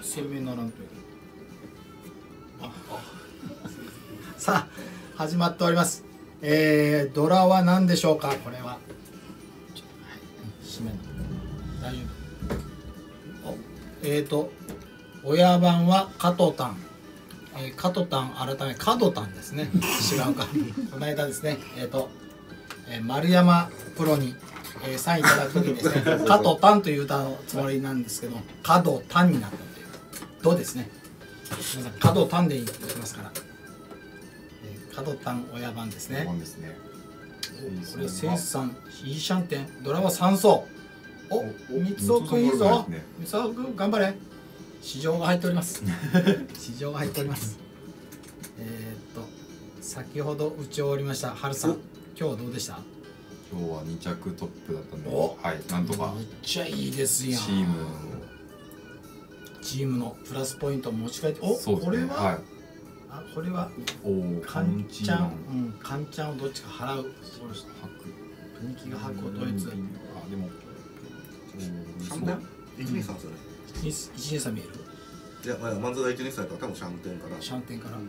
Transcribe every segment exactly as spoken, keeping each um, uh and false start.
鮮明ならんという。あさあ始まっております。えー、ドラは何でしょうか。これはちょっと、はい、閉めな大丈夫。おえーと親番は加藤丹、えー、加藤丹改め加藤丹ですね。違うか。この間ですね、えーと、えー、丸山プロに、えー、サインいただくときにですね、加藤丹という歌のつもりなんですけど、加藤丹になったという。どうですね。皆さん加藤丹でいきますから。えー、加藤丹親番ですね。 ですね。 これセンスさんいいシャンテン、ドラは三層。お、三つおくんいいぞ。三つおくん頑張れ。市場が入っております。市場が入っております。えー、っと先ほど打ち終わりました春さん、今日はどうでした？ 今日はに着トップだったんで、 おはい、なんとかめっちゃいいですやん。 チームチームのプラスポイントを持ち帰って、お、 そうですね、 これは、 はい、 あ、これはおカンちゃん、うん、カンちゃんをどっちか払う。そうです。 白プニキが白をドイツ。 あ、でもシャンテンいちにさんそれいちにさん見える？ いや、まあ、まずはいちにさんやから多分シャンテンかな。 シャンテンから、うん、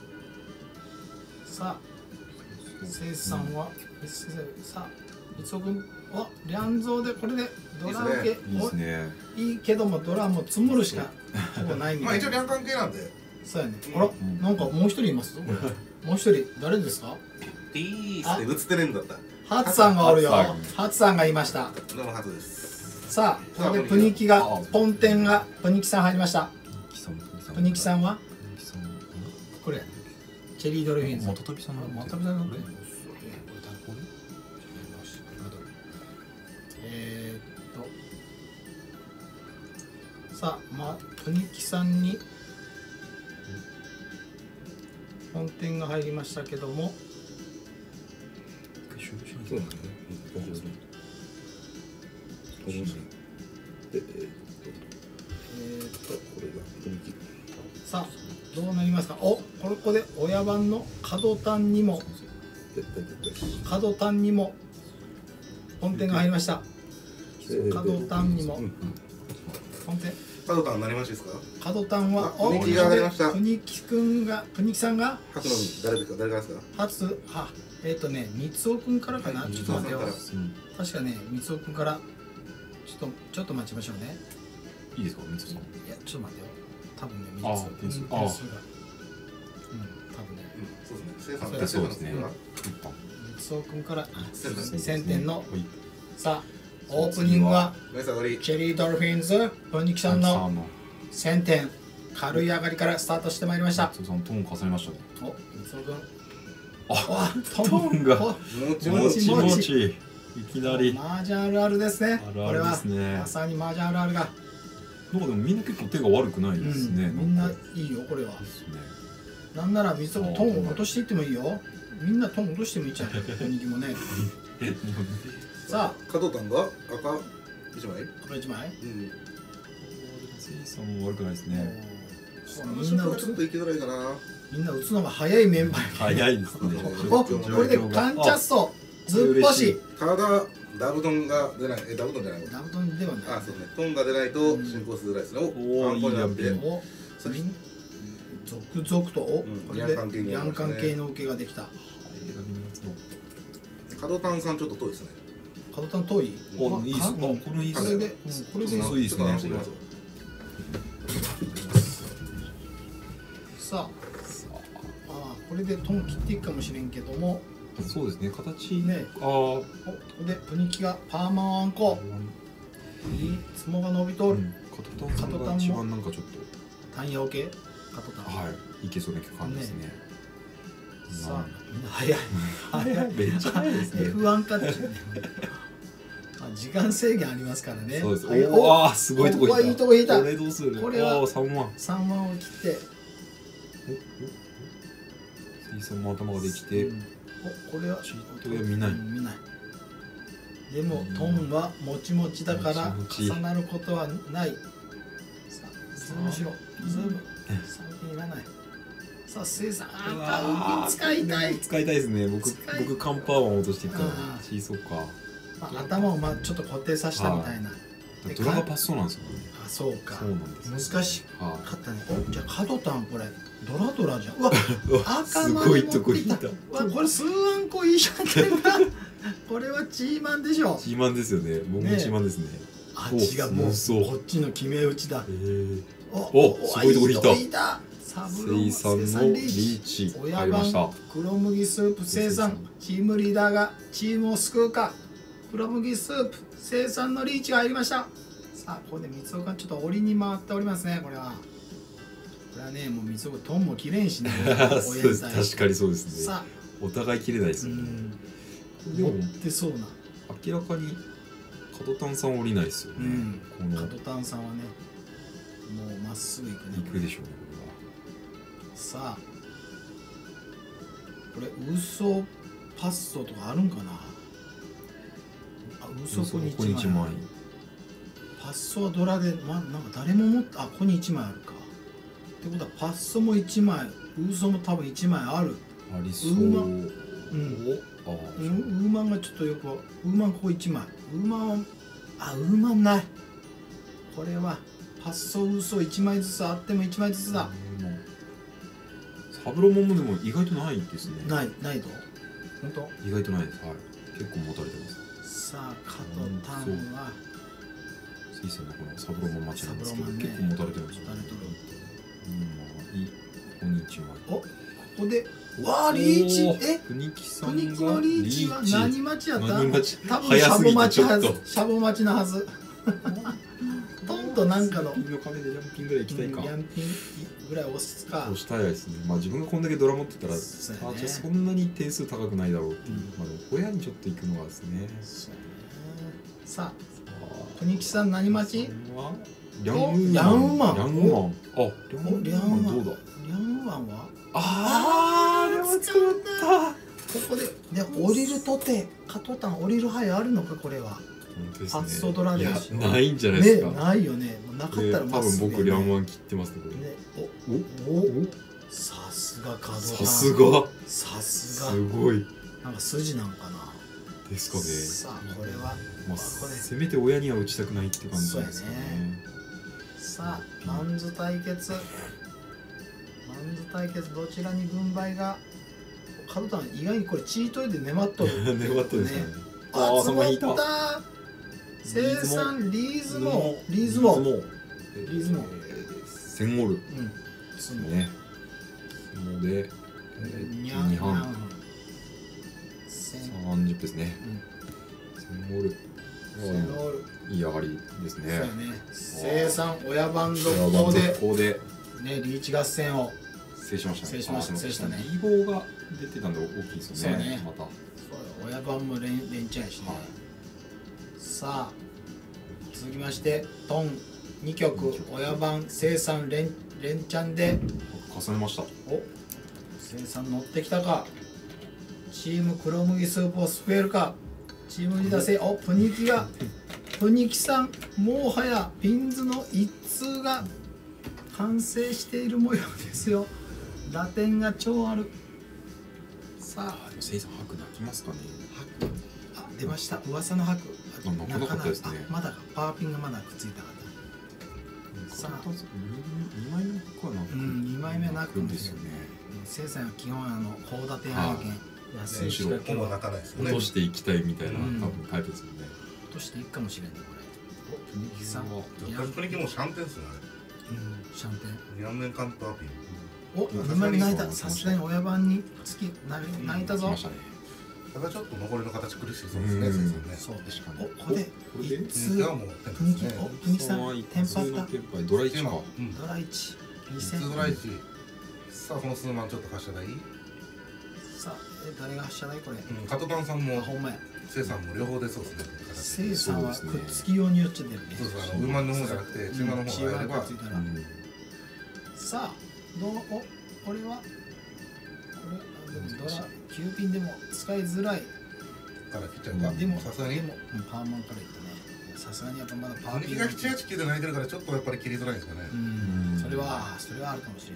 さあセイさんは、うん、さあ三つおくんはリャンゾーでこれでドラ受けいいですね。 いいけどもドラも積もるしかほぼないみたいな。 まあ一応両関係なんで。 そうやね。あら、なんかもう一人います。これもう一人誰ですか？ ピースで映ってるんだった。 ハツさんがおるよ。ハツさんがいました。 どうもハツです。 さあここでプニキがポンテンがプニキさん入りました。プニキさんはこれチェリードルフィンズ。 元飛びさんの元飛びさんのこれ。えーっとさあまあプニキさんに本店が入りましたけども、 そうなんだね。えーっとこれがプニキ。 さあどうなりますか。お、ここで親番の角丹にも角丹にも本店が入りました。角丹にも本店。 角丹何マシですか？ 角丹はお、 プニキが上がりました。 プニキくんがプニキさんが初の誰ですか？誰からですか？ 初、はえっとね三つおくんからかな。ちょっと待ってよ。確かね三つおくんからちょっとちょっと待ちましょうね。 いいですか、三つさん。 いやちょっと待ってよ。多分ね三つ。 あ、 点数が。うん、多分ね。 そうですね。生産そうですね。 三つおくんから千点の。 はい。 さあオープニングはチチェリードルフィンズプニキさんのせんてん軽い上がりからスタートしてまいりました。 三つさんトーン重ねましたね。 お、三つおくん。 あ、トーンがもちもちもち。いきなり。 マージャンあるあるですね。 あるあるですね。 まさにマージャンあるあるが。 なんかでもみんな結構手が悪くないですね。 みんないいよこれは。なんなら三つおくんトーン落としていってもいいよ。みんなトーン落としてもいいじゃん。プニキもね。さあ角丹が赤一枚。 赤一枚。 うん。セイさんも悪くないですね。 みんな打つといきづらいかな。 みんな打つのが早いメンバー。 早いですね。 お、これでカンチャッソずっぽし。 ただダブトンが出ない。え、ダブトンじゃない。 ダブトンではない。 あ、そうね。トンが出ないと進行しづらいですね。お、あんこになって。 お、続々とお、これでヤン関係の受けができた。 角丹さんちょっと遠いですね。 角丹遠い。 お、いいです。これいいです。 これで、これでそういいですね。 さあ、あ、これでトン切っていくかもしれんけども。 そうですね。形ね。ああ、お、ここでプニキがパーマワンコ。いい、つもが伸びとる。 角丹が一番なんかちょっと。 タンヤオ系。角丹。 はい。いけそうな感じですね。 さあ、みんな早い。 早い。めっちゃ早いですね。 エフワン かって。時間制限ありますからね。 そうです。おお、すごいとこ引いた。いいとこ引いた。 これどうする？ これは三万。 三万を切って。 水槽も頭ができて。 お、これはチートは見ない。 見ない。でもトンはもちもちだから重なることはない。さあ、ズームしろ。ズーム。三点いらない。さあ、セイさん、あ、使いたい。 使いたいですね。僕、僕カンパーワン落としていったら。シーソーか。 頭をまあちょっと固定させたみたいな。 でドラがパッソなんですよね。 あ、そうか。 そうなんです。 難しかったね。お、じゃあカドタンこれドラドラじゃん。うわ、赤すまごいとで持ってきた。 こにいた。 うわ、これ数万個いいじゃんけんか。これはチーマンでしょ。 チーマンですよね。もうチーマンですね。 あ、違う、もうそうこっちの決め打ちだ。 お、すごいとこに来た。 サブ生産のリーチ入りました。 黒麦スープ生産、チームリーダーがチームを救うか。黒麦スープ生産のリーチが入りました。さあ、ここで三尾がちょっと折りに回っておりますね。これはこれはね、もう三尾トンも切れんしね。 確かにそうですね。 さあ、 お互い切れないですよね。 でも持ってそうな、 明らかに角炭さん降りないですよね。 この角炭さんはね、もうまっすぐ行くね。 行くでしょうね、これは。 さあ、これウソパッソとかあるんかな。あ、ウソこにいちまい。パッソはドラで、ま、なんか誰も持って、あ、ここにいちまいあるか。ってことはパッソもいちまい、ウソも多分いちまいある。 ありそう。 ウーマン、うん、ああ、ウーマンがちょっとよく、ウーマンここいちまい。ウーマンは、あ、ウーマンない。これはパッソウソいちまいずつあってもいちまいずつだ。 サブロモンもでも意外とないですね。 ない、ないと。本当？ 意外とないです。はい。結構持たれてます。 さあ、カトタンは。 水産のこのサブロモン町なんですけど、結構持たれてるんですよ。 持たれとる。 うん、いい。ここにいちまい。 お、ここで。わあ、リーチ。え、 プニキさんがプニキのリーチは何町やった？ 何町？ 多分シャボ町はず。シャボ町のはず。トンとなんかの。 の壁でジャンピングぐらい行きたいか。 ジャンピングぐらい押すか。 押したいですね。まあ自分がこんだけドラ持ってたら、そんなに点数高くないだろうっていう。まあでも親にちょっと行くのがですね。 さあ、プニキさん何町？ リャンウーマン。リャンウーマン。あ、リャンウーマンどうだ？ リャンウーマンは？ ああ、使った。 ここで、で降りるとて、カトタン降りる範囲あるのかこれは。パッソドラでしょ。 ないんじゃないですか。 ね、ないよね。なかったら多分僕リャンワン切ってますねこれ。 ね、お、お、お、さすがカドタン。 さすが。 さすが。 すごい。 なんか筋なんかな。 ですかね。 さあ、これは。 まあ、せめて親には打ちたくないって感じですね。 さあ、マンズ対決。マンズ対決、どちらに軍配が。カドタン、意外にこれチートイで粘っとる。 粘っとるですね。 ああ、その引いた。生産リーズモー、リーズモー、リーズモー、 センゴール。うん。 そうね。ので、にはん。さんじゅうですね。センゴール。センゴール。いい上がりですね。 そうね。生産親番続行で、ね、リーチ合戦を制しましたね。 制しました。制したね。 リーボーが出てたんで大きいですよね。 そうね。 また。 親番も連連チャンやしね。さあ、続きましてトンにきょく親番生産連連チャンで重ねました。 お、生産乗ってきたか。チーム黒麦スープを救えるか。チームリーダー制、お、プニキがプニキさん、もはやピンズの一通が完成している模様ですよ。打点が超ある。さあ、 生産白泣きますかね。 白、あ、出ました。噂の白。 あ、なかなかったですね。 まだパワーピンがまだくっついたかった。さあ、 にまいめかな。 うん、にまいめなくんですよね。生産は基本あの高打点案件。安い仕掛けを落としていきたいみたいな多分タイプですよね。 落としていくかもしれないこれ。お、プニキさん。 プニキもシャンテンっすね。 うん、シャンテン。 両面カンパーピン。 お、にまいめ泣いた。さすがに親番につき泣いたぞ。 ただちょっと残りの形苦しいそうですね。 そうですか。お、ここで一通プニキ、お、プニキさんテンパった。 ドライチか。 ドライチ。 にせん。ドライチ。さあこの数万ちょっと発射台。 さあ、え、誰が発射台これ。 カトタンさんもほんまや。 生産も両方出そうですね。 生産はくっつき用によっちゃ出るね。 そうそう、あのウーマンの方じゃなくて中間の方が入れば。 さあ、どう、お、これは。これ、ドラ、きゅうピンでも使いづらい。 から切っちゃうか。 でも、 さすがに。 でも、パーマンからいったね。さすがにやっぱまだパーピン。がななはちきゅうで泣いてるからちょっとやっぱり切りづらいですかね。 うん、それは、それはあるかもしれない。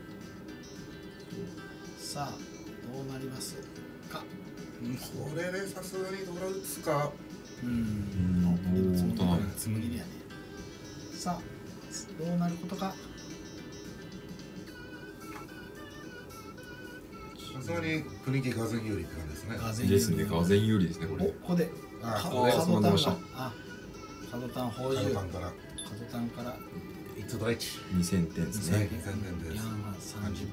さあ、どうなりますか。 これでさすがにドラ打つか。 うんうんつむぎりやねおーつむぎりやね。さあどうなることか。 さすがに国木がぜん有利って感じですね。 がぜんですね、がぜん有利ですね、こおれ。 ここであかここで角炭そうなりましたがあ角炭補充角カドタンから炭からいつドライチにせんてんですね。 にせんてんです。 ヤンハさんじゅっ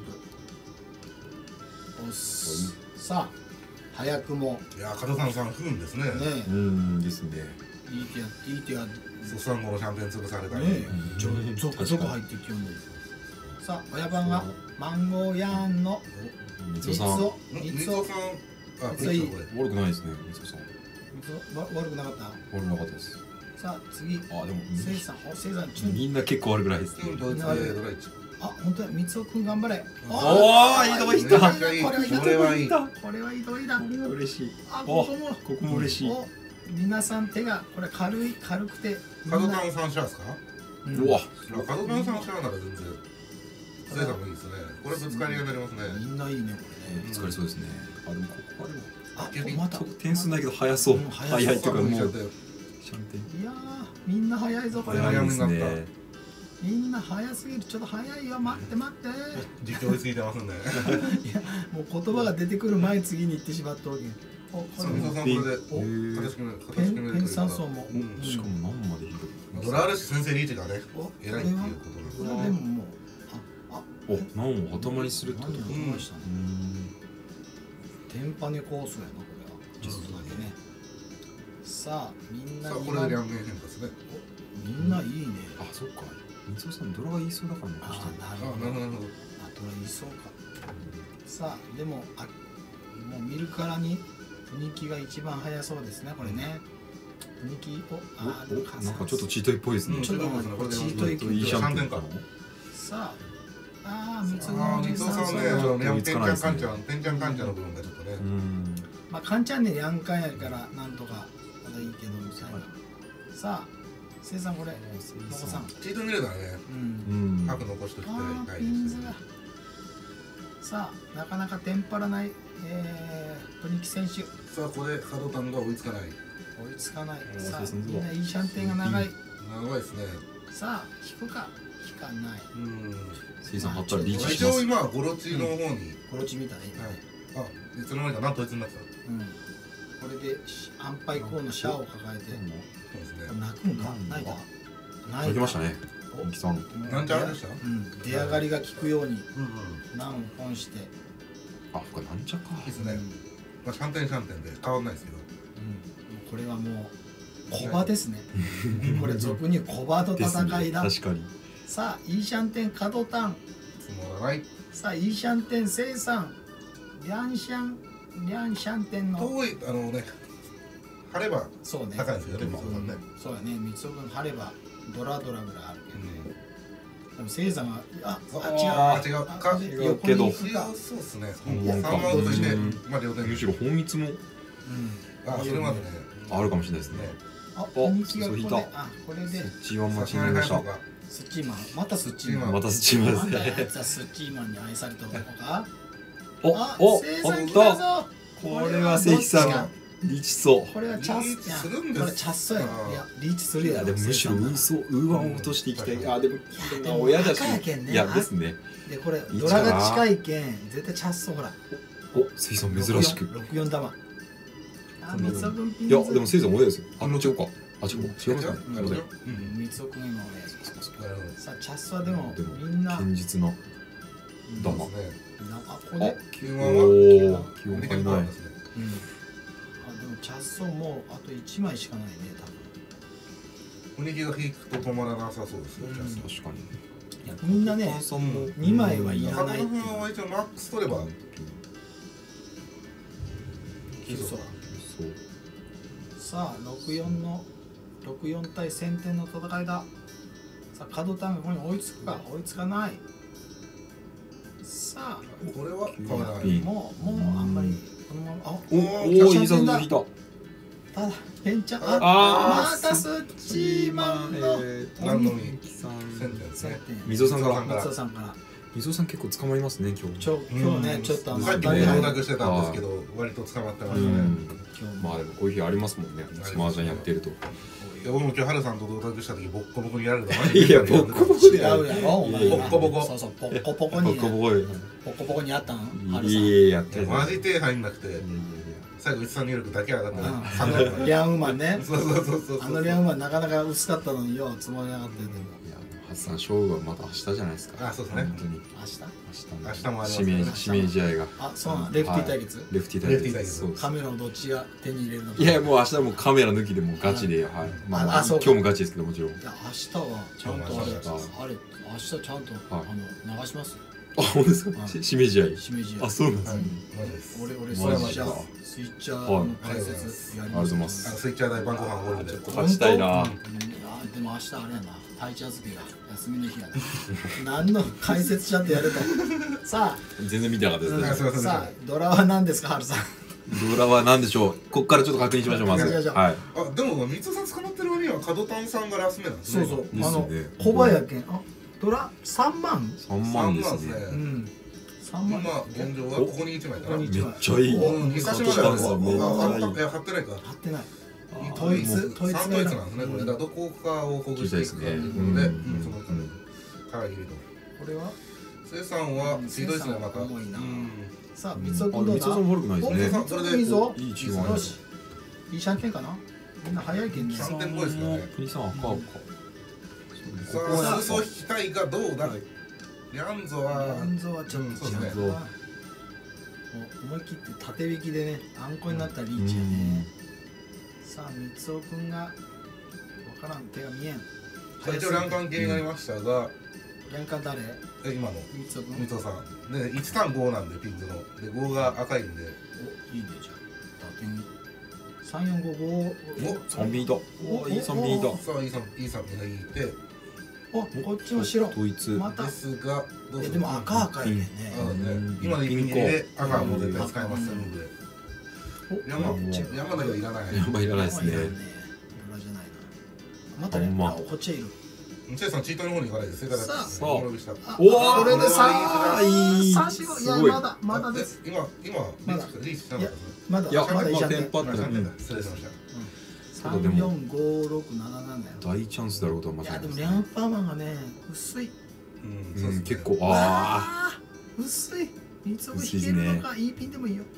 ぷん。おっす。さあ早くもいやカドタンさん不運ですね。 ねうんですね。 いい手やいい手がねソサンゴのシャンペン潰されたり。 ちょ続々入ってきようのです。さあ親番がマンゴーヤーンのみつおさん。 をみ三つをつおさん、あ、 三ついいこれ。 悪くないですね、みつおさん。 三つをわ悪くなかった。 悪くなかったです。 さあ次あ、でも、 せいさんおせいさんチュンみんな結構悪くないですね。 うん、ドイツでドライチ。 あ本当だ三つおくん頑張れ。 おーいいとこ行っためっちゃいいこれはいいこれはいい。 これはいいとこいいだ。 これは嬉しい。 あここもここも嬉しい。 お皆さん手がこれ軽い軽くてみんなカドタンさんシャーですか？ うんうわ、 カドタンさんシャーなら全然。セイさんもいいですね。これぶつかりがなりますね。 みんないいねこれね。 ぶつかりそうですね。あ、でもここはでも、 あ指また点数ないけど早そううん。早そう早いとかもう、シャンちゃったよ。 テン。 いやーみんな早いぞこれは。 早いです早いね。 みんな早すぎるちょっと早いよ待って待って。 実況追いついてますね。 いやもう言葉が出てくる前次に行ってしまったわけ。おこそう、 れもみそさんこれでお形決めるペ形決めるンペン酸素も。 うんしかも何までひどい。 ドラールシ先生リーチがね、 お偉いっていうことなんですこれはでももうああお、何を頭にするってこと何をか。 頭にしたのうーん。 テンパネコースやなこれはちょっとだけね。さあみんなさあ、こ今れで両面変化ですね。 みんないいね。 あ、そっか。みつおさん、ドラが言いそうだから残あしてる。 あ、 なるほど。 なるほど、なるほど。 あとはいそうか。さあでもあもう見るからに雰囲気が一番早そうですねこれね。雰囲気をあお、お、なんかちょっとチートイっぽいですね。 うんちょっとこれでチートイいいシャンテンかか。 さあああ三つああ、み子そさんね、 さんそうあのね、てんちゃんかんちゃん、てんちゃんかんちゃんの部分がちょっとねう。ん。 まあカンちゃんねやんかんやからなんとかまだいいけどみたいな。さあせいさんこれのこさん。 チート見れたらね、 うんうん。 白残しときたいあー大ピンズが事ですね。 さあなかなかテンパらない、えー、トニキ選手さあ、これ、カドタンが追いつかない。 追いつかない。 うんさあそうそうそうみんないいシャンテンが長い。 長いですね。 さあ引くか引かない。 うん。 せいさん貼ったらリーチし一ます。 応今、ゴロチの方に、 コロチ見たね今ね。 あ、いつの間にかなんといつになってた。 うん。これでし安牌コーのシャアを抱えて、 そうですね。 泣くんかうん泣いた泣書きましたね。 おみきさん。 もうなんちゃらでしたうん出上がりが効くようにうんうん。 難を本して、 あ、これなんちゃか。 いいですねうん。 まあ、シャンテンシャンテンで変わんないですけど。 うん、これはもう小場ですね。これ俗に小場のですね戦いだ。 確かに。 さあイーシャンテンカドタン。 つまらない。 さあイーシャンテンセイさん。リャンシャンリャンシャンテンの遠い、あのね、晴ればそうね。 高いですよね、 うんみそさんね。 そうやね。三つ君晴ればドラドラぐらいあるけどね。でもセイさんがあああ違う。 違うかで違うけど横に行くか。 そうですね。 うん三マウントしてうん、 まあ両手むしろ本密もうん。 あ、それまでね。 あるかもしれないですね。 ね。 あ、 お雰囲気がここでそう引いたあこれでスッチーワン待ちにさなりました。 スッチーマンまたスッチーマン。 またスッチーマンまですね。 たやつはスッチーマンに愛されたのか。 お、 あ、 お、 セイさん来おった。 たぞ。 これは関さどっちかんリーチそう。 これはチャリーチスやするんですかこれチャッソやいやリーチするいややでもむしろウーソウーワンを落としていきたい。 うんあでもでも親だし。 赤やけんねいやですね。 でこれいいんじゃないドラが近いけん絶対チャッソほらお、関さん珍しく。 ろくよん玉あ三つ君ピンいズやでも関さん親ですよ。あ、違うか。あ、違う。違いますね。 なるほど。 うん三つ君今俺なるほど。 さあチャッソはでもでもみんな堅実な。 うん玉そうですね。 あここあで、 お九万はお、気温見て変えないもらうんで。すね。 うんあでもチャッソもうあといちまいしかないね多分雰囲気が引くと止まらなさそうですよ。 うんチャンス確かに。 いやみんなねさんもにまいはいらカないドタンは一応マックス取ればそうそう。 さあろくよんのろくよん対せんてんの戦いだ。さあ角単がここに追いつくか追いつかない。さこれは変わらなあい。 もうもうあんまりこのままあおおお、いいさん引いた。 ただペンちゃんああーまたスッチーマンのえー何のみさん千点ですね。 せんてん溝さんから松尾さんから伊さん結構捕まりますね今日。 ちょ今日ねちょっとあのさっきも当たり前同卓してたんですけど割と捕まってましたね。 今日もまあでもこういう日ありますもんね。麻雀やってると。 いや僕も今日ハルさんと同卓した時ボッコボコにやられた。 いやボッコボコ違うやろお前ボッコボコそうそうボッコボコにボコボコで。 ボコボコにあったんハルさんいややってる。 マジ手入んなくていやいやい最後内さん入力だけ上がったね。 あのリャンウーマンねそうそうそうそう。 あのリャンウーマンなかなか薄かったのによう積もり上がってでもやいや初さん勝負はまた明日じゃないですか。 あそうですね本当に明日明日もあります指名ね指名試合が。 あそうなんレフティー対決レフティー対決。 レフティー対決そうですカメラをどっちが手に入れるのかいやもう明日はもうカメラ抜きでもうガチで、はい。まあまああそうか今日もガチですけどもちろん。 いや明日はちゃんとあれ明日あれ明日ちゃんとあの流しますよあ本当ですか。 はいし指名試合。 しめじやあそうなんですはいね。 マジです。 俺俺マジそれはじゃあかスイッチャーの解説やりありがとうございますあのスイッチャー代晩ご飯おごるんで。 勝ちたいな。 うんあでも明日あれやな体調付けが休みの日やな何の解説ちゃんとやるとさ全然見てなかったですあ、 ね。 すいませんさあドラは何ですかハルさんドラは何でしょう。こっからちょっと確認しましょうまず。 行きましょうはい。 あでも三つさん捕まってる割には角炭さんがラス目なんですね。 そうそうですねあの小林県あドラさんまん三万ですね。 うんさんまん今現状はここに一枚かな。 ここにめっちゃいい。 うん久しぶりだよ。 加藤さんめっちゃいいああいや貼ってないか。 貼ってないあ統一もう統一三統一なんですねこれ。だからどこかをほぐしていくかということで、 聞きたいですねうんその会議と。 これは生産はうん水道ですねまた。 重いなうんさあうん三つ君どうだあ三つさんも悪くないですね。 お三つ君いいぞいいチームありますよしいいシャンケンかなみんな早いけんねシャンケンっぽいですかね国さん赤赤。 さあ数層引きたいがどうだ。リャンゾは安蔵はちょっと違ううんそうですねなもう思い切って縦引きでねあんこになったリーチやねさあ三つ君がわからん手が見えんさあ一応欄関係になりましたが、 ランカン誰え今の三つ君三藤さんでいちさんごなんでピンクのでごが赤いんでおいいねじゃあ縦にさんよんごご三ビート。おいい三ビート。 さあいいさんいいさんが引いておこっちも白統一。 またですがどうするえでも赤赤やねんねなのでうん今の一品切りで赤はもう絶対うん使えますのでお山うん山田はいらないやばいらないですね。 ドラじゃないなまたねほんまあこっちへいるチェイさんチートの方に行かないで正解だったさあお転びしたあおーこれでさこれはいいさしごいやすごいまだまだですえ今今まだリーチしなかったですまだいやまだいいじゃんねテンパった。 あうん失礼しました三四五六七七だよ大チャンスだろうとは間いやでも違いないですリャンパーマンがね薄いうんうん結構わああ薄い三つ子引けるのかいいピンでもいいよ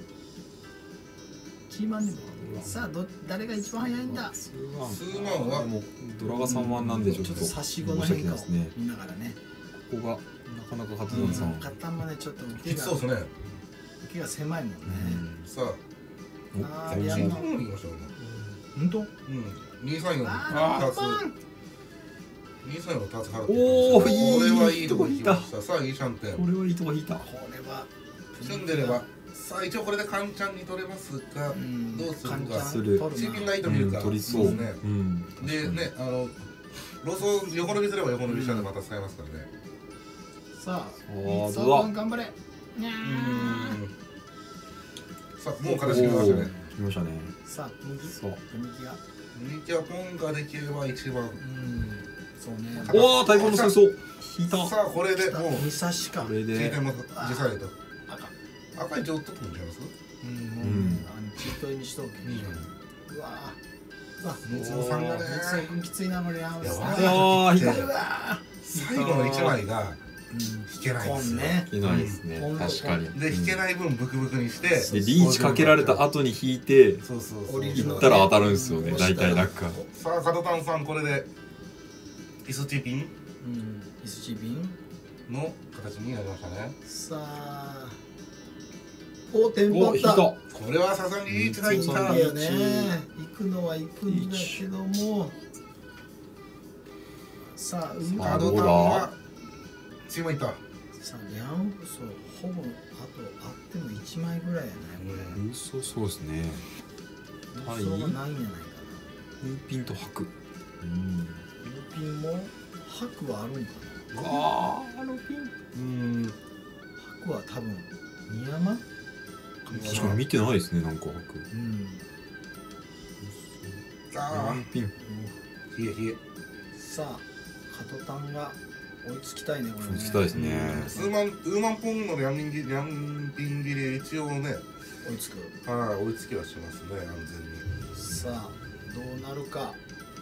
キーマンでもさあど誰が一番早いんだあ。数万。 数万はでもドラが三万なんでちょっとちょっと差し子の申し変化を訳ないですね。 見ながらねここがなかなか加藤さん。 カタンもねちょっと受けがきつそうですね受けが狭いもんねさああおーリャンのチートの方に行きましょう本当うんにさんよんのあータツにさんよんのタツ払っておーこれはいいいいとことこ引いた引きましたさあいいシャンテンこれはいいとこ引いた。 これは住んでればさあ一応これでカンちゃんに取れますがうんどうするかカンちゃんする取るなチーピンがいいと見るか取りそう。 ですねうん。 でねあのロソ横伸びすれば横伸びしたでまた使えますからねさあ三つーどうだ子頑張れにゃうんさあもう形決めましたねおー来ましたね。 ーさあ右そう。 右が右手はポンができれば一番うんそうねおお対抗の戦争引いた。 さあこれでもう二差しかこれでチーテンも実際と赤赤いちょっとくんちゃいますうんもううんねあのチートにしとけうわうわ三つ子さんがね三つ子君きついなこれやいやうわああ引いた。 うわ最後のいちまいがうん引けないんですよね引けないですねうん。 確かに。 で引けい。 ない分ブクブクにしてでリーチかけられた後に引いてそうそうそう降りるの行ったら当たるんですよね。 うん大体落下。 さあ角炭さんこれでイスチーピンうんイスチビンの形になりましたねさあおテンパお引いた。 ったこれはさすがにリーチがいっいいたよね行くのは行くんだけどもさあうま角どうだ炭はチームいったさあリャンそうほぼあとあってもいちまいぐらいやねこれ嘘そうですね。はいそうがないんじゃないかなルーピンと白。うん。 ルーピンも白はあるんかなああルーピン。うん。 白は多分二山確かに見てないですねなんか白。 うんあルーピン。 あ冷え冷えさあカトタンが追いつきたいねこれね。 追いつきたいですねウーマンウーマンポンのリャンピンギリリャンピンギリ一応ね、 追いつく。 はい追いつきはしますね安全に。 さあどうなるか。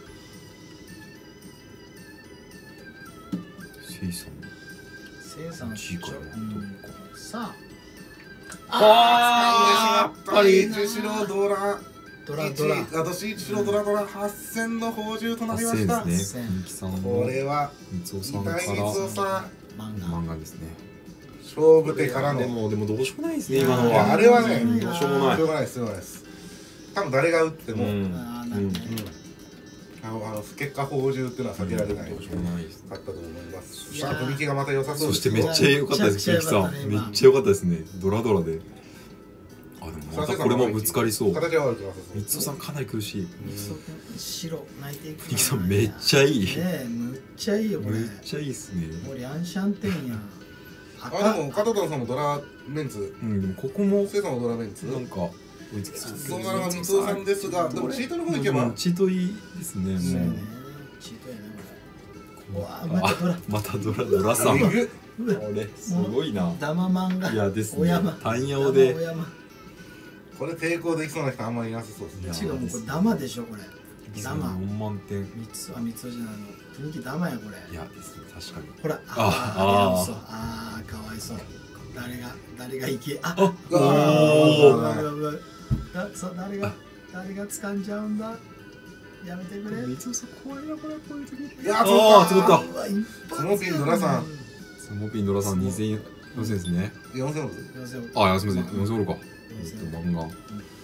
セイさん生産いちいかなうんさああーやっぱりな一白ドラドラドラ一あとし一白ドラドラはっせんの宝珠となりましはた。 っせんですねみきさんのこれは三尾さん大から光雄さん漫画漫画ですね勝負手からのでもでもどうしようもないですねいや今のいやはあれはねどうしようもないしょうがないですしょうがないです。多分誰が打っても、うんうんあーなるねあのあの結果宝珠っていうのは避けられない、 どうしようもないですかったと思います。 いやーさあ踏み切りがまた良さそうですそしてめっちゃ良かったですみきさんめっちゃ良かったですねドラドラであでもまたこれもぶつかりそう形は悪くなさそう。 三尾さんかなり苦しい白泣いていくみきさんめっちゃいいねえむっちゃいいよこれめっちゃいいっすねこれアンシャンテンやあでも加藤さんもドラメンツ、 うんでもここもセイさんもドラメンツ。 なんか追いつきそうそのまま三尾さんですが、でもチートの方行けばうんチートいいですねもうそうやねチートやねこれうわーまたドラあまたドラドラさんこえぐれすごいなダマ漫画いやですねお山単陽でダマお山これ抵抗できそうな人あんまりいなさそうですね。 違うもうこれダマでしょこれダマよんまんてん三つは三つじゃないの雰囲気ダマやこれいやですね確かにほらあああーそうあーかわいそう誰が誰がいけああうわうわーうわうわだそう誰が誰が掴んじゃうんだやめてくれ三尾さん怖いなこれこういう時いやーあーそうかそうかうわ一発スモーピンドラさんスモピンドラさんにせんよんせんですねよんせんオーよせんあ、いやすみませんよんせんおるかよんせんえっと漫画はい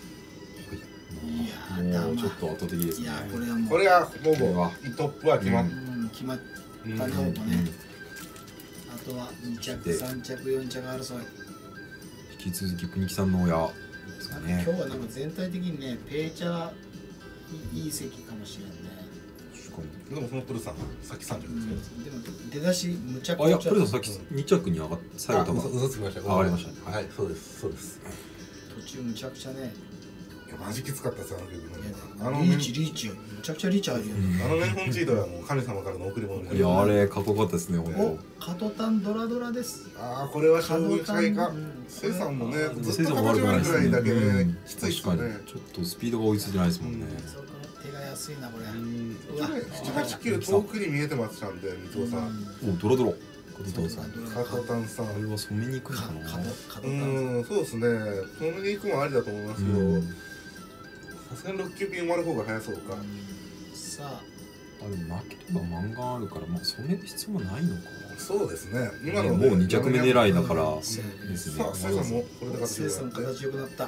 いやーもうちょっと圧倒的ですねいやこれはもうこれはもこれはうトップは決まっうん決まっうんたねうんほぼねあとはに着さん着よん着争い引き続き国木さんの親ですかね今日はなんか全体的にねペーチャーいい席かもしれんね確かにでもそのプルさんさっきさんじゅうですけどでも出だしむちゃくちゃあいやプレさんさっきに着に上がって最後多あ嘘分嘘つきました上がりましたねはいそうですそうです途中むちゃくちゃねいやマジきつかったですあの曲いあのやリーチリーチむちゃくちゃリーチあるよ、 うんあのメンホンチードはもう神様からの贈り物いやあれかっこよかったですねお本カトタンドラドラですああこれは将棋会かうんセイさんもね当ずっと形悪くないだけうねんきついっす確かよねにちょっとスピードが追いついてないですもんねそうか手が安いなこれ、 うんうわななはちきゅう遠くに見えてましたんで三尾さんおドロドロ加藤さん加藤丹さんあれは染めにくいかなカカトカトうタンんそうですねそれで行くもありだと思いますけどうんさすがにろっ級ピン終わる方が早そうかさああでも負けとか漫画あるからまあ染める必要もないのかそうですね今ねのもうに着目狙いだからうんですねさあセイさんもこれで生産形が形良くなったさ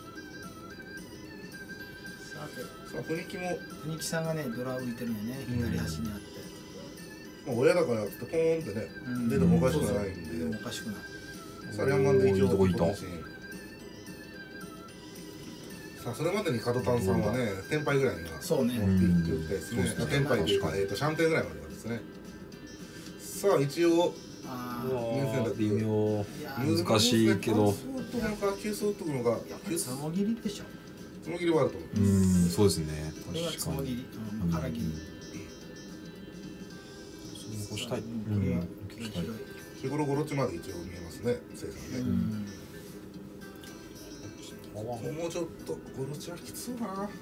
てさあ国木も国木さんがねドラ浮いてるんよねうん左端にあって、 まあ親だからってポーンってねうん出てもおかしくないんそうそう出てもでおかしくないさあリャンマンで一応いいとこいたこっちにさあそれまでに加藤丹さんはねテンパイぐらいにはそうね、 持っていっておきたいですねうんあテンパイというか確かにえーとシャンテンぐらいまではですねさあ一応あうーわー微妙いやー難しいけどそう打っとくのか急走打っとくのかやっぱりつもぎりでしょつもぎりはあると思ういますんそうですねこれはつ確かにもぎり、うん、腹切り、 残したいこれはうん広い広い日頃ゴロチまで一応見えますねせいさんね、 うんここもうちょっとゴロチはきつそうだな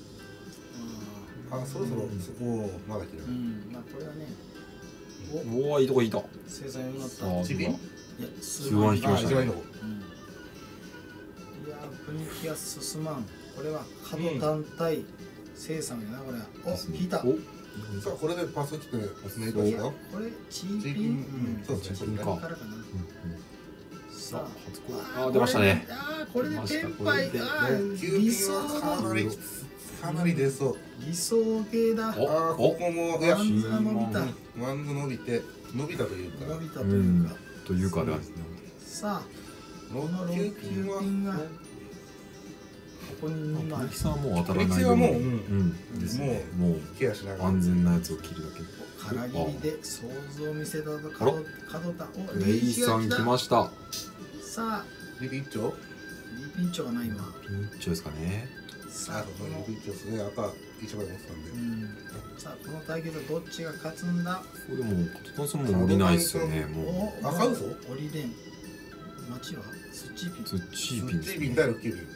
あそろそろおおまだ切るうんまあこれはねおおいいとこいた生産よくなったさあチビンいや数数万引きましたねあ一番いいのうんいやー国木が進まんこれは角単体生産やなこれおですね引いたおさあこれでパス切ってメイクいやですよこれチーピンチーピンうんそうですねチーピンか左からかなうんうんさあ初恋ーあ出ましたねあーこれでテンパイ出ましたあこれーキューピ理想ンはかなりのきつかなり出そう理想系だおああここもいやワンズが伸びたワンズ伸びて伸びたというか伸びたというかというかではですねさあロこのロッキッキューピンはューピンがここににまい小木さんはもう当たらない小木はもうようんうんですねもうケアしながら安全なやつを切るだけ空切りで想像を見せたとあら角角田おレイさん来ましたさあリピ一丁リピンチョがない今ピンチョですかねさああこの、 指ですね、赤一枚持ってたんで、 うん、さあこの対決はどっちが勝つんだ。 これでもカトタンさんも降りないっすよね。もお赤嘘降りれん。町はスッチーピン。 うツッチーピンですスッチーピンね。 対ロッキーピン。 うん、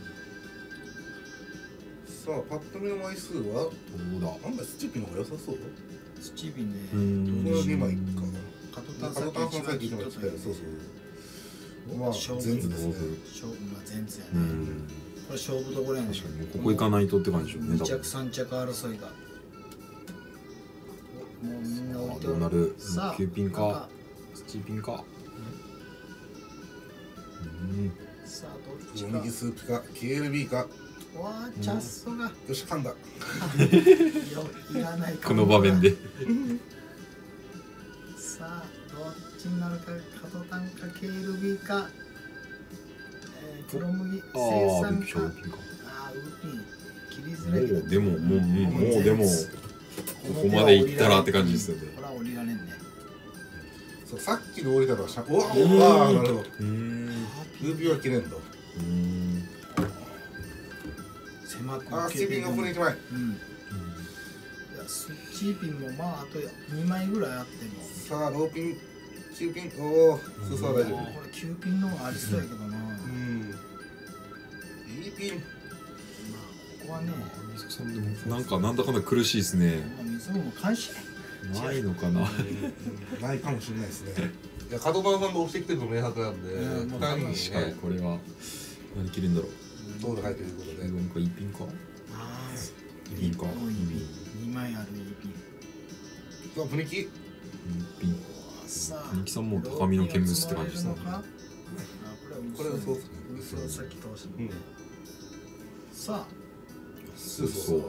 さあパッと見の枚数はどうだ。 案外スッチーピンの方が良さそう。 スッチーピンね。 うーんこれはにまいかカトタンカトタンさんさっき一番一枚切ったよ。そうそう。まあ勝負全図ですね。 勝負まあ前ツやね。 うん。 これ勝負どころやね。 確かにもうここ行かないとって感じでしょうね。 二多分着三着争いが。おもうみんな降りてどうなる。 さあキューピンかスチーピンか。うん。 さあどっちか。 右スープか ケーエルビー か。 わあチャッソが。 よし噛んだ。 よいらないかこの場面で。 さあどっちになるか。カトタンか ケーエルビー か、えー、黒麦あ生あ、ビッ産か。 グショーピンか。 ああウーピン切りづらいけどもうでももうもうもうもうでもここまで行ったらって感じですよね。 これは降りられんね。 そうさっきの降りたのはシャおわああなるほど。 うーん。 ルービーは切れんと。 うーん。 狭くああスチーピンがこれ一枚。 うんいやスッチーピンもまああとにまいぐらいあってもさあローピンキューピンおおそうそう大丈夫。 これきゅうピンの方がありそうやけどな、まあうんいいピン。 ここはねみそさんでもなんかなんだかんだ苦しいですね。 まあ水も関心ないのかな。 ないかもしれないですね。いや角番さんが押してきてるの明白なんで、 うんもう二人に確かにねこれは何切れんだろう。 どうで入っていることで。 なんか一品か。 ああ一品か。 いいピンにまいあるいいピンさあプニキ一品。 さあ人気さんも高みの見物って感じですね。 あこれはこれはそうですね。 嘘をさっき倒したのうんでさあそうそうそういや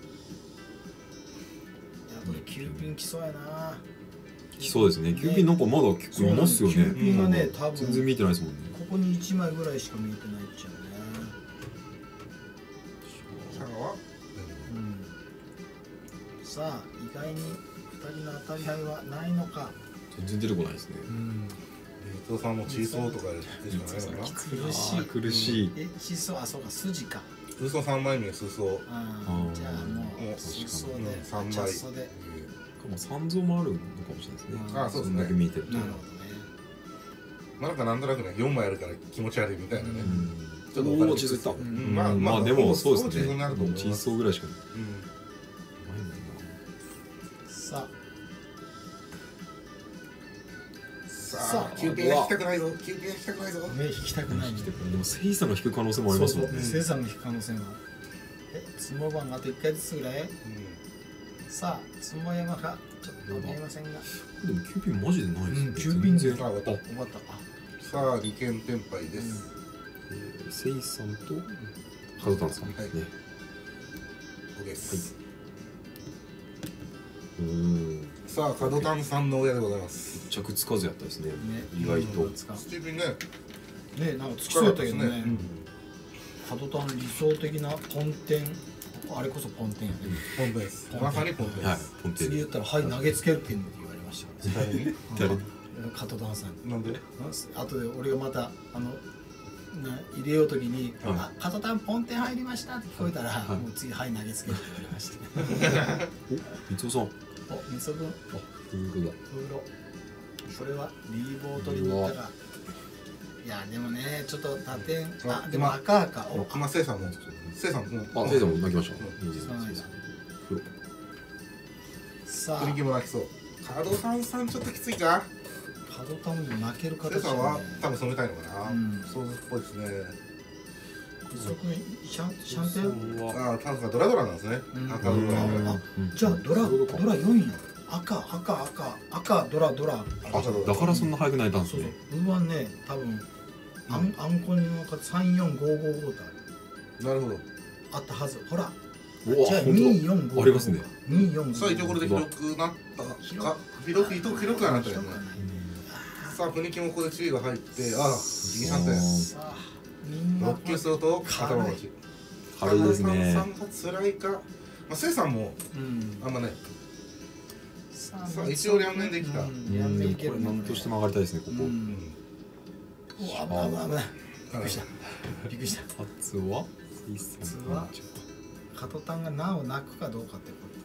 これきゅうピン来そうやな来そうですね。キューピンなんかまだ結構いますよね。 キューピンはねうん多分全然見えてないですもんね。 ここにいちまいぐらいしか見えてないっちゃうねシャガはうんさあ意外にふたりの当たり牌はないのか全然出てこないですね。 うん伊藤さんもチーソーとかでしかないのかな。 苦しいあー苦しい。 えシソあそうか筋か嘘三枚目数層。 ああーーじゃあももううシソでうん三枚チャッソでまあ三蔵もあるのかもしれないですね。 あそうですねんだけ見えてると。 なるほどねまあなんかなんとなくね四枚あるから気持ち悪いみたいなね。 うんちょっと分かりおお、 にくい地図いった。 ううんんまあまあまあでもそうです地図になね。 ると思いますチーソーぐらいしかないうん。 もんな。 ささあキューピンが引きたくないぞ。キューピンが引きたくないぞ。 あ目引きたくないねでもセイさんが引く可能性もありますもんね。 生産の引く可能性もあるえつも番あといっかいずつぐらいさあつも山かちょっと見えませんがでもキューピンマジでないですね。 うんキューピン全然あ終わった。 終わったあさあ利権天敗です。 えーセイさんとカズタンさんですね。 OK です。 うーん。 さあ角炭さんの親でございます。 着つかずやったですね。 ね意外と。 使うスチーピンね。 ねなんかつきそうやったけどねうん角炭理想的なポンテンあれこそポンテンやねポンテです。まさにポンテはいです。。 ポンテ次言ったらはい投げつけるって言われましたからね誰に？ 誰？ 角炭さんになんで？ 後で俺がまたあのな入れようときに「 はいあ角炭ポンテン入りました」って聞こえたら、 はいもう次はい投げつけるって言われましてお、三尾さん。あ、 おみそ君本当だ。 風呂それはリーボー取りに行ったらいやでもねちょっと打点ああでも赤赤お今せいさんもせいさんもあ、セイさんも泣きました。 うんいいですね。セイさん風呂さあプリキも泣きそう。角炭さんちょっときついか？ 角炭も負けるせい形だねさんは多分染めたいのかな。 うんそうっぽいですね。 みそ君シャンシャンテンはああ、多分ドラドラなんですねうん。 赤ドラ。 ああじゃあドラドラよんや赤赤赤赤ドラドラあ、だからそんな早く泣いたんですそうね。 そう僕はね多分あんあんこにのさんよんごごごとあるなるほど。 あったはずほらうわ、 じゃあ本によんご当だ。ありますね。 によんごさあ一応これで広くなったか。広く広く広くはなったよね。さあプニキもここで注意が入って、ああ、右さん点。 さあみんなろっ球すると頭打ち。 軽いですねさ。んが辛いか。まあせいさんもうんあんまね。 ささあ一応両面できたうん両面いけるねこれなんとしても上がりたいですね、ここ。 うんお危ない危ない危ないびっくりしたびっくりした初は実はカトタンが何を泣くかどうかってこと。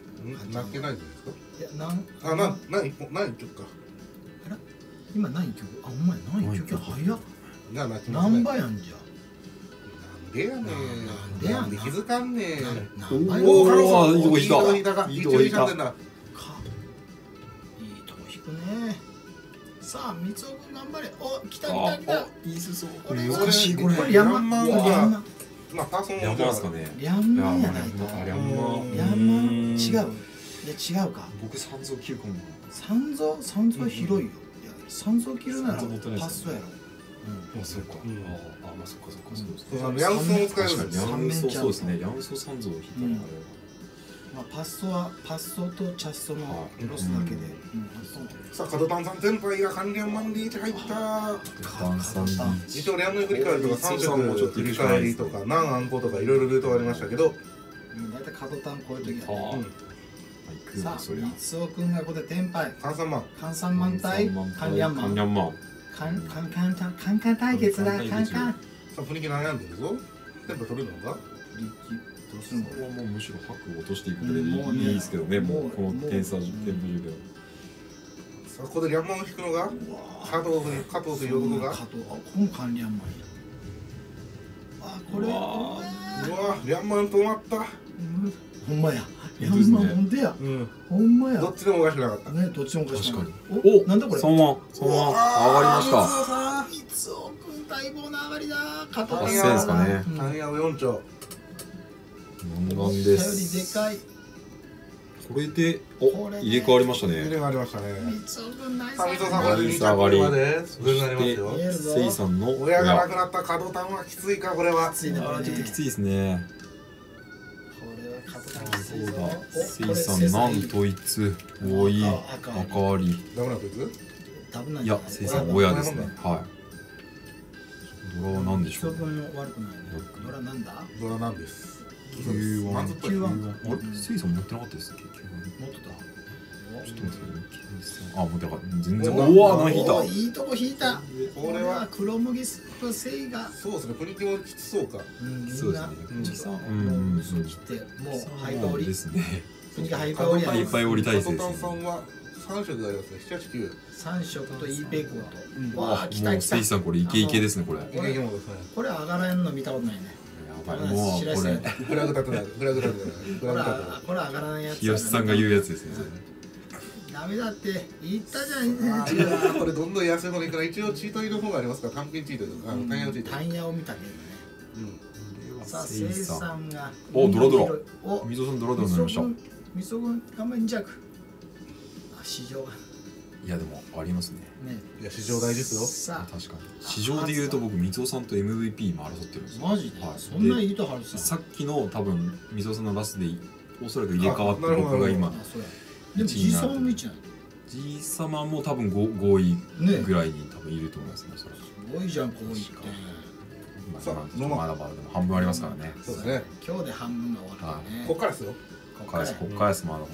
泣けないじゃないですか。 いや、なんあ、な、な、一本、な、一曲か。 あら今何曲？あ、お前何曲早っ。 じゃあ泣きますね。 何倍やんじゃ。 なんでやねん。 なんでやなんで気づかんねん。 何倍おお、カロおーさん、 いいとこ引いたいいとこ引いたか。 いい一とこ引いた応引いちゃってんだ。 か。いいとこ引くね。さあ、三つおくん頑張れ。お、来た来た来た。 いいすそうこれ難しいこれこれヤンマン。 ヤンマンはこれヤンマン。 まあ、パーソンやばいっすかねヤンマンやないと。 あれあんまヤンマン違う。いや違うか。 僕三蔵切るかもな三蔵三蔵広いよ。いや三蔵切るなら三蔵持ってないパですよねスやろ。 あそうかうんああまあそっかそっかそうですそうあのヤンソンを使える確かにんですよ。 ヤンソそうですねヤンソ三蔵を引いたのあれはまあパッソはパッソとチャッソのロスだけで。うんそうさあ、カドタンさん先輩が関連マンリーチ入った。 ダンサンディ一応、レアム振り返りとか、三さんもちょっと色振り返りとか、何あんことか、いろいろルートがありましたけど、 うん大体カドタンこういう時あはね。 あさあ、 そりゃ三つおくんがここでテンパイ。 炭酸マン。 カンサンマン対カンリャンマン。 カンリャンマンカンカンカンカンカンカン対決だ。カンカン。 さあ、雰囲気悩んでるぞ。テンポ取るのか。 どうすんのここはもうむしろ白を落としていくぐらいもうねでいいですけどねもうもうこの点差もう点数でさあ、ここでリャンマンを引くのが、加藤という、加藤という男が。 加藤、あ、このカンリャンマンや。あ、これ。 うわうわ、リャンマン止まった。 うんほんまや。リ本当ですねャンマンほんでや。 うん。 ほんまや。 どっちでもおかしくなかった。 ね、どっちもおかしくない。 確お、なんだこれ。 三万三万上がりました三つおくん待望の上がりだ。加藤八千ですかねうんタイヤを四丁。 南岸思ったよりですでかい。 これでおこれね入れ替わりました入れねがありましたね。 三つおくんナイスさあ、水戸さん上がりがに着まで進んでありますよ。 見えるぞ。 せいさんの親が亡くなった角タンはきついか、これは。 きついね、これね。 ちょっときついですねこれは加藤さんきついぞ。 せいさんなんといつ多い赤赤赤ありダメなこいつ。 ダブなんいやじゃないせいさん親親ですねはいドラは何でしょう一分も悪くないね。ドラなんだ？ ドラなんです。 きゅうはまずっときゅうはあれせいさん持ってなかったですっけきゅうは持ってた。 ちょっと待ってくださいねあ持ってなかった全然おおお何引いたおいいとこ引いた。 これは黒麦スープセイが。 そうですね、プリキュアきつそうか。 うん、みそうですねんな。 うん藤さんもう嘘切って、もうハイパー折り。 ですね次がハイパー折りやハイパー折り体制角ですねタンさんは三色がありますね。七八九。 三色とイーペイコーうんと。わあ、来た来たもうせい。さんこれイケイケですねこれやいけいけもですね。 これ上がらんの見たことないね。 ばいもうこれフラグ立てない。フラグ立てない。フこれラグ立てない。 これ上がらんやつ。 日吉さんが言うやつですねそれダメだって言ったじゃん。 あーいやーこれどんどん安い方がいいから一応チート入りの方がありますから単品チートですあの単品チートタイヤを見たけどね。 うんさあ、 せせいいさんさんが。 おドロドロお、 水戸さんドロドロになりましたみそぐん、頑張りに着。あ、市場が。 いやでもありますねね。 いや市場大事ですよさ確かに市場で言うと僕水戸さんと エムブイピー も争ってるんですあ、 よマジではいそんないいとはるさん。 さっきの多分水戸さんのラスでおそらく入れ替わってあなるほど僕が今あ、そうや。でも、じさんも一なの。 じいさまも多分 5, 5位ねぐらいに多分いると思いますねそれすごいじゃん、こういって。 まあさあまあまだまだでも半分ありますからねそうですね今日で半分が終わるからね。 こっからですよこっから返すこっからですまだ本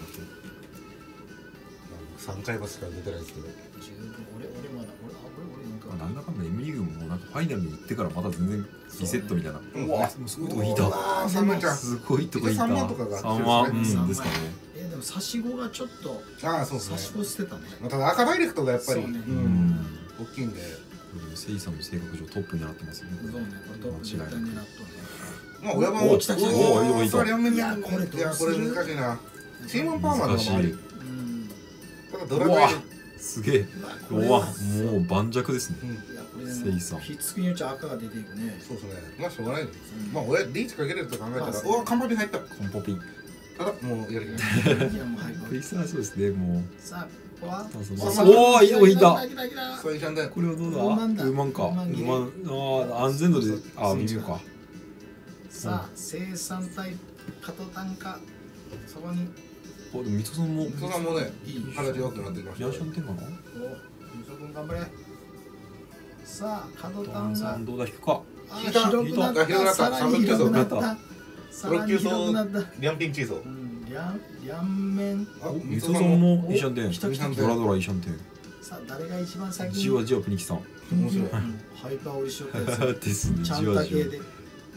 さんかいばしか出てないですけど十分、俺、俺まだ、俺、あ、俺、俺なんか。 当なんだかんだ M リーグもなんかファイナルに行ってからまた全然リセットみたいなうんうわもうすごいとこ引いうたわーさんまんちゃんすごいとこ引いたさんまんとかがさんまんう強いですねんですかねえ、でも、差し子がちょっと。 ああそう差しですね子捨てたね。 まあただ赤ダイレクトがやっぱりそうねううんん大きいんででもセイさんの性格上トップになってますよねそうね、これトップ絶対狙っとるね。 まあ親番お来た来たおいいとこいいとこさあ両面いやこれどういやこれ難しいなチームパーマンの難しもありいうん。 ただドラダイレクすげえうわこれうわはもう盤石ですねトうんいや、これでせいさんひっつきによっちゃ赤が出ていくね。 そうですねまあしょうがないですうんまあ親リーチかけれると考えたらまあおわカンパピ入ったコンポピンただもうやる気ないいや、もうはい。 クリスタルそうですねもうさあ、ここは。 おおいいとこ引いた来た来たそういうちゃんでこれはどうだウーマンだウーマンかウウーマンーマンああ安全度であ微妙かさあ、生産対加藤単価。そこに。 あでも水戸さんもそさんもねいい。 形良くなってきましたヤーシャンテンかなお、みそくん頑張れ。さあ、加藤ダ単がンさん。どうだ引くかあ引いた広くなっ引いた広くなた。 ったさらに広くなっ三た。さらに広くなった。 リャンピンチーゾうん、両両面。 あ水戸さんもおイーシャンテン来た来た来たドラドライーシャンテンさあ、誰が一番先に。 じわじわプニキさん面白いうんハイパー折りしよったやつ。 ですねちゃんじわじわた系で。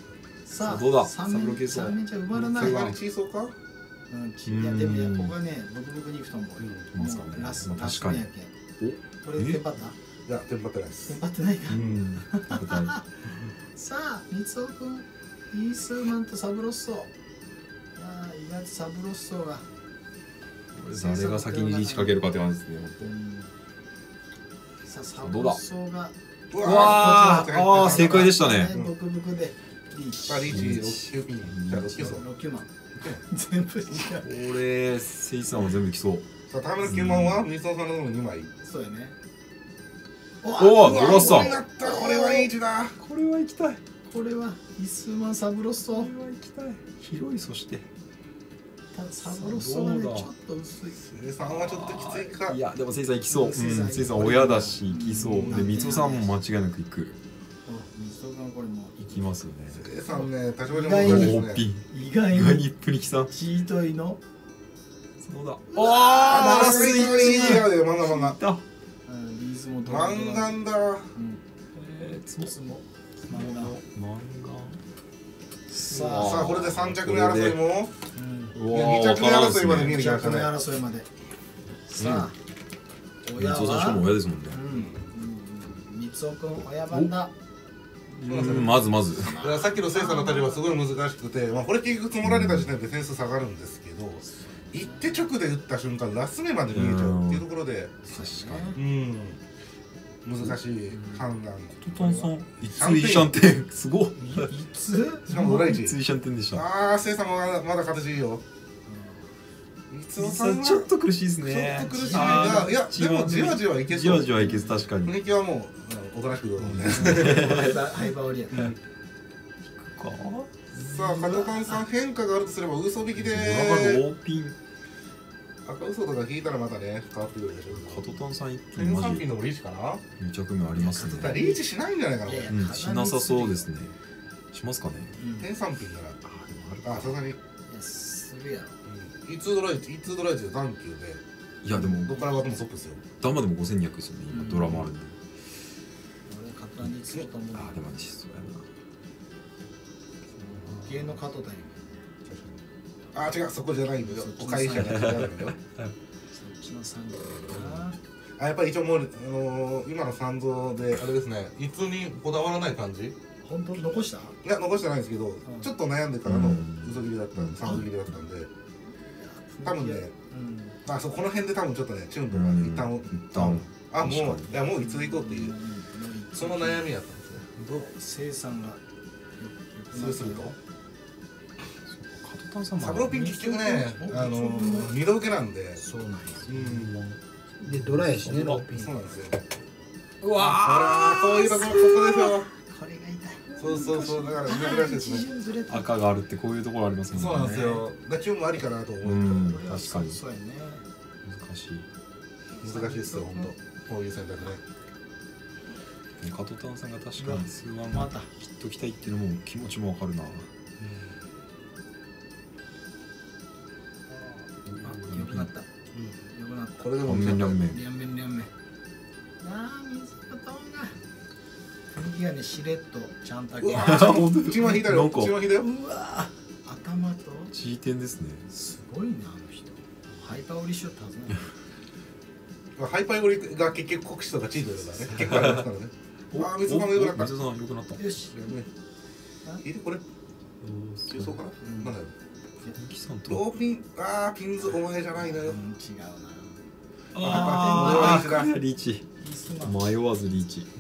さあどうだ三三郎系そう面三面じゃ埋まらない。 さすがにチーソーかうんちいやでもねここはねブクブクにいくと思うよ。 うんますかねもうラスまあラス確かにトやけん。これテンパった？ いやテンパってないですテンパってないかう。ん食べたいさあ三尾くん、イースーマンとサブロッソ。いやー意外とサブロッソが。 誰が先にリーチかけるかって感じですねうんさあサブどうだロッソが。 ううわーあー正解でしたねブクブクでリーチ。 あリーチろくきゅうピンじゃあろっきゅうそう六九万。全部違う。 これセイさんは全部来そうさあタイムのきゅうまんは水野さんの分にまいそうやね。 おおうわドラッサこれだったこれはリーチだこれは行きたいこれはイスーマンサブロッソ。 これは行きたい広いそしてただサブロッソがねどうだちょっと薄い。 生産はちょっときついかいやでもセイさん行きそううんセイさんセイさん親だし行きそううんで三尾さんも間違いなく行く水戸君これも行きますよね生産ね立場上意外に難しいおーピですねン意外に意外に一分に来たチートイのそうだあーあーラスイッチ違うよ漫画漫画だうんリーズもド漫画だうんえーついつも漫画漫さあさあこれでさん着目争いもうん画ういやに着目争いまで見え二着目てきましたね争いまでさあ親三尾さんしかはも親ですもんねうんうん三尾君親番だうんまずまずだからさっきの生産の立場すごい難しくて、まあ、これ結局積もられた時点で点数下がるんですけど一手直で打った瞬間ラス目まで見えちゃうっていうところで確かうん難しい判断トトンさんいついシャンテンすごっいいつしかもドライチいついシャンテンでしたああ生産もまだまだ形いいよいつおさんはちょっと苦しいですちょねっと苦しいがいやでもじわじわいけそうじわじわいけず確かに雰囲気はもううんおとなしくどうぞねハイバーハイバーオリアンかさあ加藤勘さん変化があるとすれば嘘引きでドラガの大ピン赤嘘とか聞いたらまたね変わってくるでしょ加藤丹さん一気に天マジ三品のもリーチかなに着目ありますだからねリーチしないんじゃないかなこれいやうんしなさそうですねしますかねうん天三品ならあでもあるあさすがにいやするやろいつドライチいつドライチで残球でいやでもどっから上がってもトップですよダマでもごせんにひゃくですよね今うんドラマあるんで俺カタにつくと思うあでもしそうや芸のカトだよあ違うそこじゃないんだよお会社が違うんだよそっちの三角だなあやっぱり一応もう、あのー、今の三蔵であれですねいつにこだわらない感じ本当残したいや残してないんですけど、 んちょっと悩んでからのうん嘘切りだったんで三嘘切りだったんで多分ねうんあそうこの辺で多分ちょっとねチューンとかうん一旦一旦あもうい確かにやもういつ行こうっていうその悩みやったんですねどう生産がよそうすると加藤丹さんもサブロピン結局ねあのー、二度受けなんでそうなんやうんでドライしねロローピンそうなんですようほらわこういうとこここですよこれが痛いそうそうそうだから珍しいですね基準ずれた赤があるってこういうところありますもんねそうなんですよだからチューンもありかなと思ううんこれは確かにそうやね難しい難しいですよ本当こういう選択ね加藤丹さんが確かに数ワンまた切っときたいっていうのも気持ちもわかるなあよくなったうんよくなったこれでも両面両面両面両面あー水が飛んだ雰囲気がねしれっとちゃんと開けうわるー一番引いたよなんか一番引いたようわー頭と G 点ですねすごいなあの人ハイパーオリしよったはずなのハイパーゴリが結局国士とかチートだからね結構ありますからねあー水さんが良くなった水さん良くなったよし引いてこれ重曹かな、 んなんだよミキさんとローピンあーピンズお前じゃないのようん違うなあこれはリーチだーリーチイースマン迷わずリーチ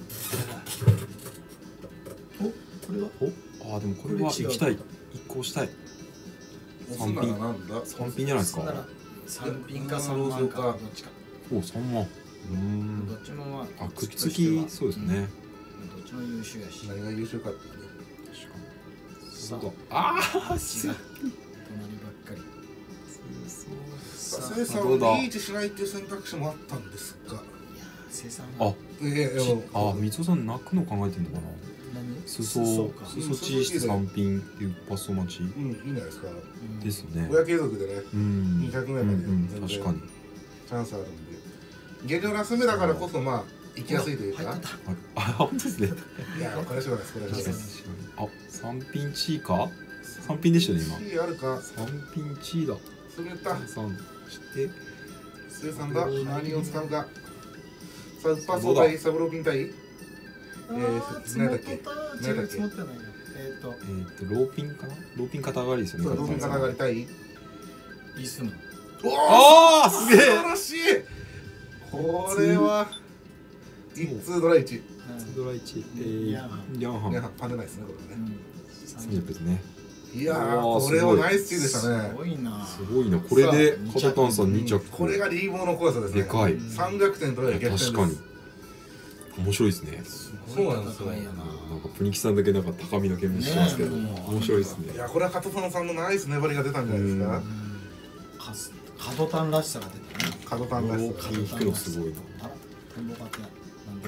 おこれはおあーでもこれは行きたい一個したい押すならなんだ三品じゃないですかなら三品か三万かどっちかお三万うーんどっちもまああくっつきそうですねうんどっちも優秀やし何が優秀かっていうね確かにさそうだああ違う隣ばっかりささあ生産どうだはリーチしないっていう選択肢もあったんですがいや生産あはええいやあ三尾さん泣くの考えてんのかな何裾裾か裾チーして三品っていうパス待ちうんいいんじゃないですかうんですね親継続でねうんにひゃくめまでうんうん全然確かにチャンスあるんで現状ラス目だからこそまあ行きやすいというか入ってた。 あ、本当ですね。 いやこれはしょうがないですこれはしょうがないですあ、三品チーか？三品でしたね今。 C あるか三品チーだ。 すぐった三してスエさんが何を使うかさあウッパー総対サブローピン対あえーー積もっとった。 何だっけ違う積もってないよ。えっとえーっとローピンかな？ローピン肩上がりですよね。 そうローピン肩上がり対イスム。 おおああ、すげえ。 素晴らしいこれは一通ドライチドライチ、えリャンハー、リャンハン。 いやパネないですねこれねうん。 三十ですね。 いやうわーーこれはナイスチーでしたすねごいな。 すごいな。これでさあカタタンさん二着。 これがリーボーの怖さですねでかい。 さんびゃくてん取れる逆転です確かに。面白いですね。 そうなんですよ高いやな。 なんかプニキさんだけなんか高みの見してますけど、 ねえもう面白いですねい。やこれは加藤さんのナイス粘りが出たんじゃないですかカスカドタンらしさが出てるね。 加藤さんらしさがローピン引くのすごいな。 あら、トンボ買ってない。なんで？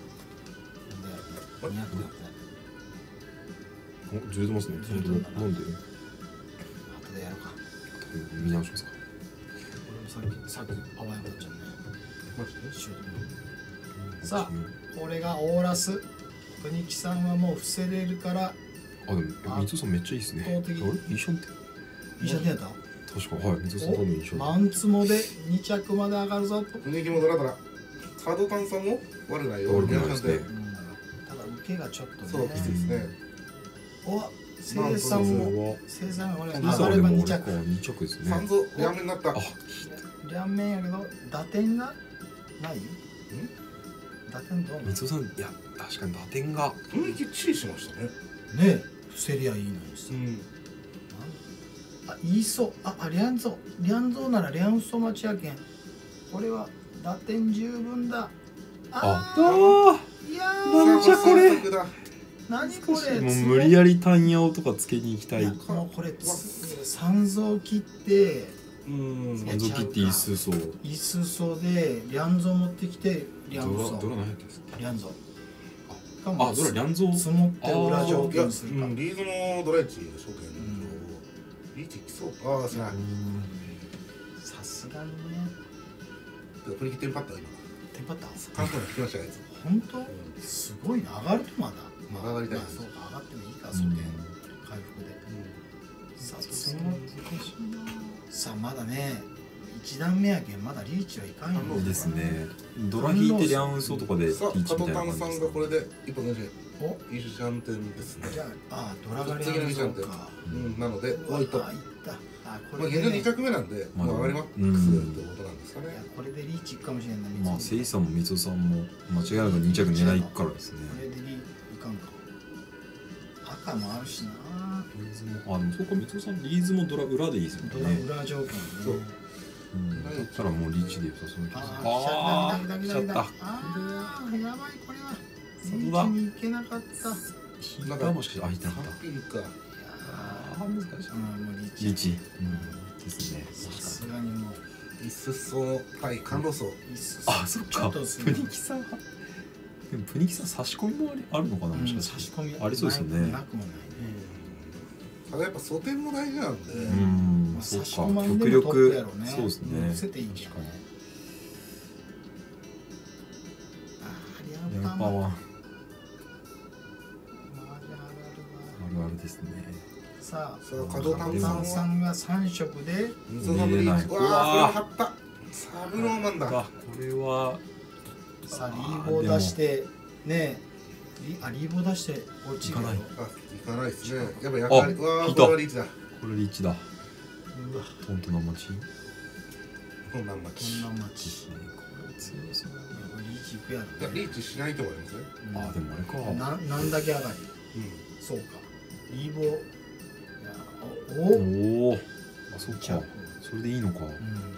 なんで？にひゃくやってない。 お、ずれてますね。 ずれてるなんで？ 後でやるか。 見直しますか。 俺もさっきさっきあわやかっちゃうね。 マジでしようと思うさあ、これがオーラス。プニキさんはもう伏せれるから。 あ、でも、みつおさんめっちゃいいですね。あれ、 圧倒的一緒って。 一緒にやった。 確か、はい、みつおさん多分一緒。 マンツモでに着まで上がるぞ。 雰囲気もドラドラ加藤炭酸も悪ないよ悪くないですねうん、ただ受けがちょっとね。 そうきついですねお、生産もは。 生産が俺い上がればに着。 二着ですね。 三蔵両面になったあ、 両面やけど打点がない？打点どうなの？ みつおさん、いや、確かに打点が。 雰囲気チーしましたねねえ、伏せりゃいいのにさ。 んあ、いいそう。あ、あ、リャンゾー。リャンゾーならリャンソマチやけん。これは打点十分だ。 あ、 ーあいやなんじゃこれさあ何これ。 あ。もう無理やり単ヤオとかつけに行きたい。 いやもうこれつ三蔵切ってうん三蔵切っていいすそう。 イスソでリャンゾー持ってきてリャンゾドラ、ドラー何やったんですか。 リャンゾーあ、ドラリャンゾー。 積もって裏条いや、 件するかうん、リーズもドライチでしょうけど、リーチ来そうああしないさすがにねプリキテンパッター今テンパった関東に来ましたよあいつ本当すごいな上がるとまだまだ上がりたいですまあそうか上がってもいいかそうね回復でさあ積もってさあまだね一段目やけんまだリーチはいかんよいいですね。ドラ引いてリャンウソとかでリさあーチ加藤みたいな炭感じですか。 酸がこれで一本のじおイシャンテンですねじゃああドラガリ次のアンゾイシャンテンーかうんなのでおいとあいったあこまあれでね現状に着目なんでまあもう上がりマックスってことなんですかいやねこれでリーチいくかもしれんないまあ、セイさんもみつおさんも間違いなく二着狙いからですね。 これでリーいかんか赤もあるしなリーズも、あ、でもそうか、みつおさん、リーズもドラ裏でいいですもドラんね。 裏条件ねそううん、だったらもうリーチで良さそうな気がする。 ああー、来ちゃった。 あーやばいこれはリそうだーチに行けなかった引いたもしかして、あ、引いてなかっさんピンかた。あー、難しい。 うんもうリーチリーチ。うん、ですね。 さ確かすがにもうイスソ対感動層いいっすあ、そっちょか。 っとすプニキさんは。でも、プニキさん差し込みもありあるのかな、もしかして。 差し込みありそうですよねなくもないねただやっぱ素点も大事なんでうん、 まあそう差し込まか。 んで極もトップや力ろね。 そうですね。 伏せていいんじゃない確かに。 あーリャヤンンパンマパはマージャンあるあるわあるあるですね。 さあさあ加藤炭酸は炭酸がさん色で水のブリーチうわーこれは張ったサブローマンだあ、これは。 さあリーボー出してねリあリーボー出して落ちるよいかないあ行かないですねやっぱやかりうわー引いたこれはリーチだこれリーチだ。 うわトントの町。 こんなんマッこチんなマッチですね。これ強そうだいやこれリーチいくやろいやリーチしないと思いますねな。あ、でもあれか。 ななんだけ上がりうそうかリーボーいやおおおお。あ、そっじゃあか。それでいいのか。 うん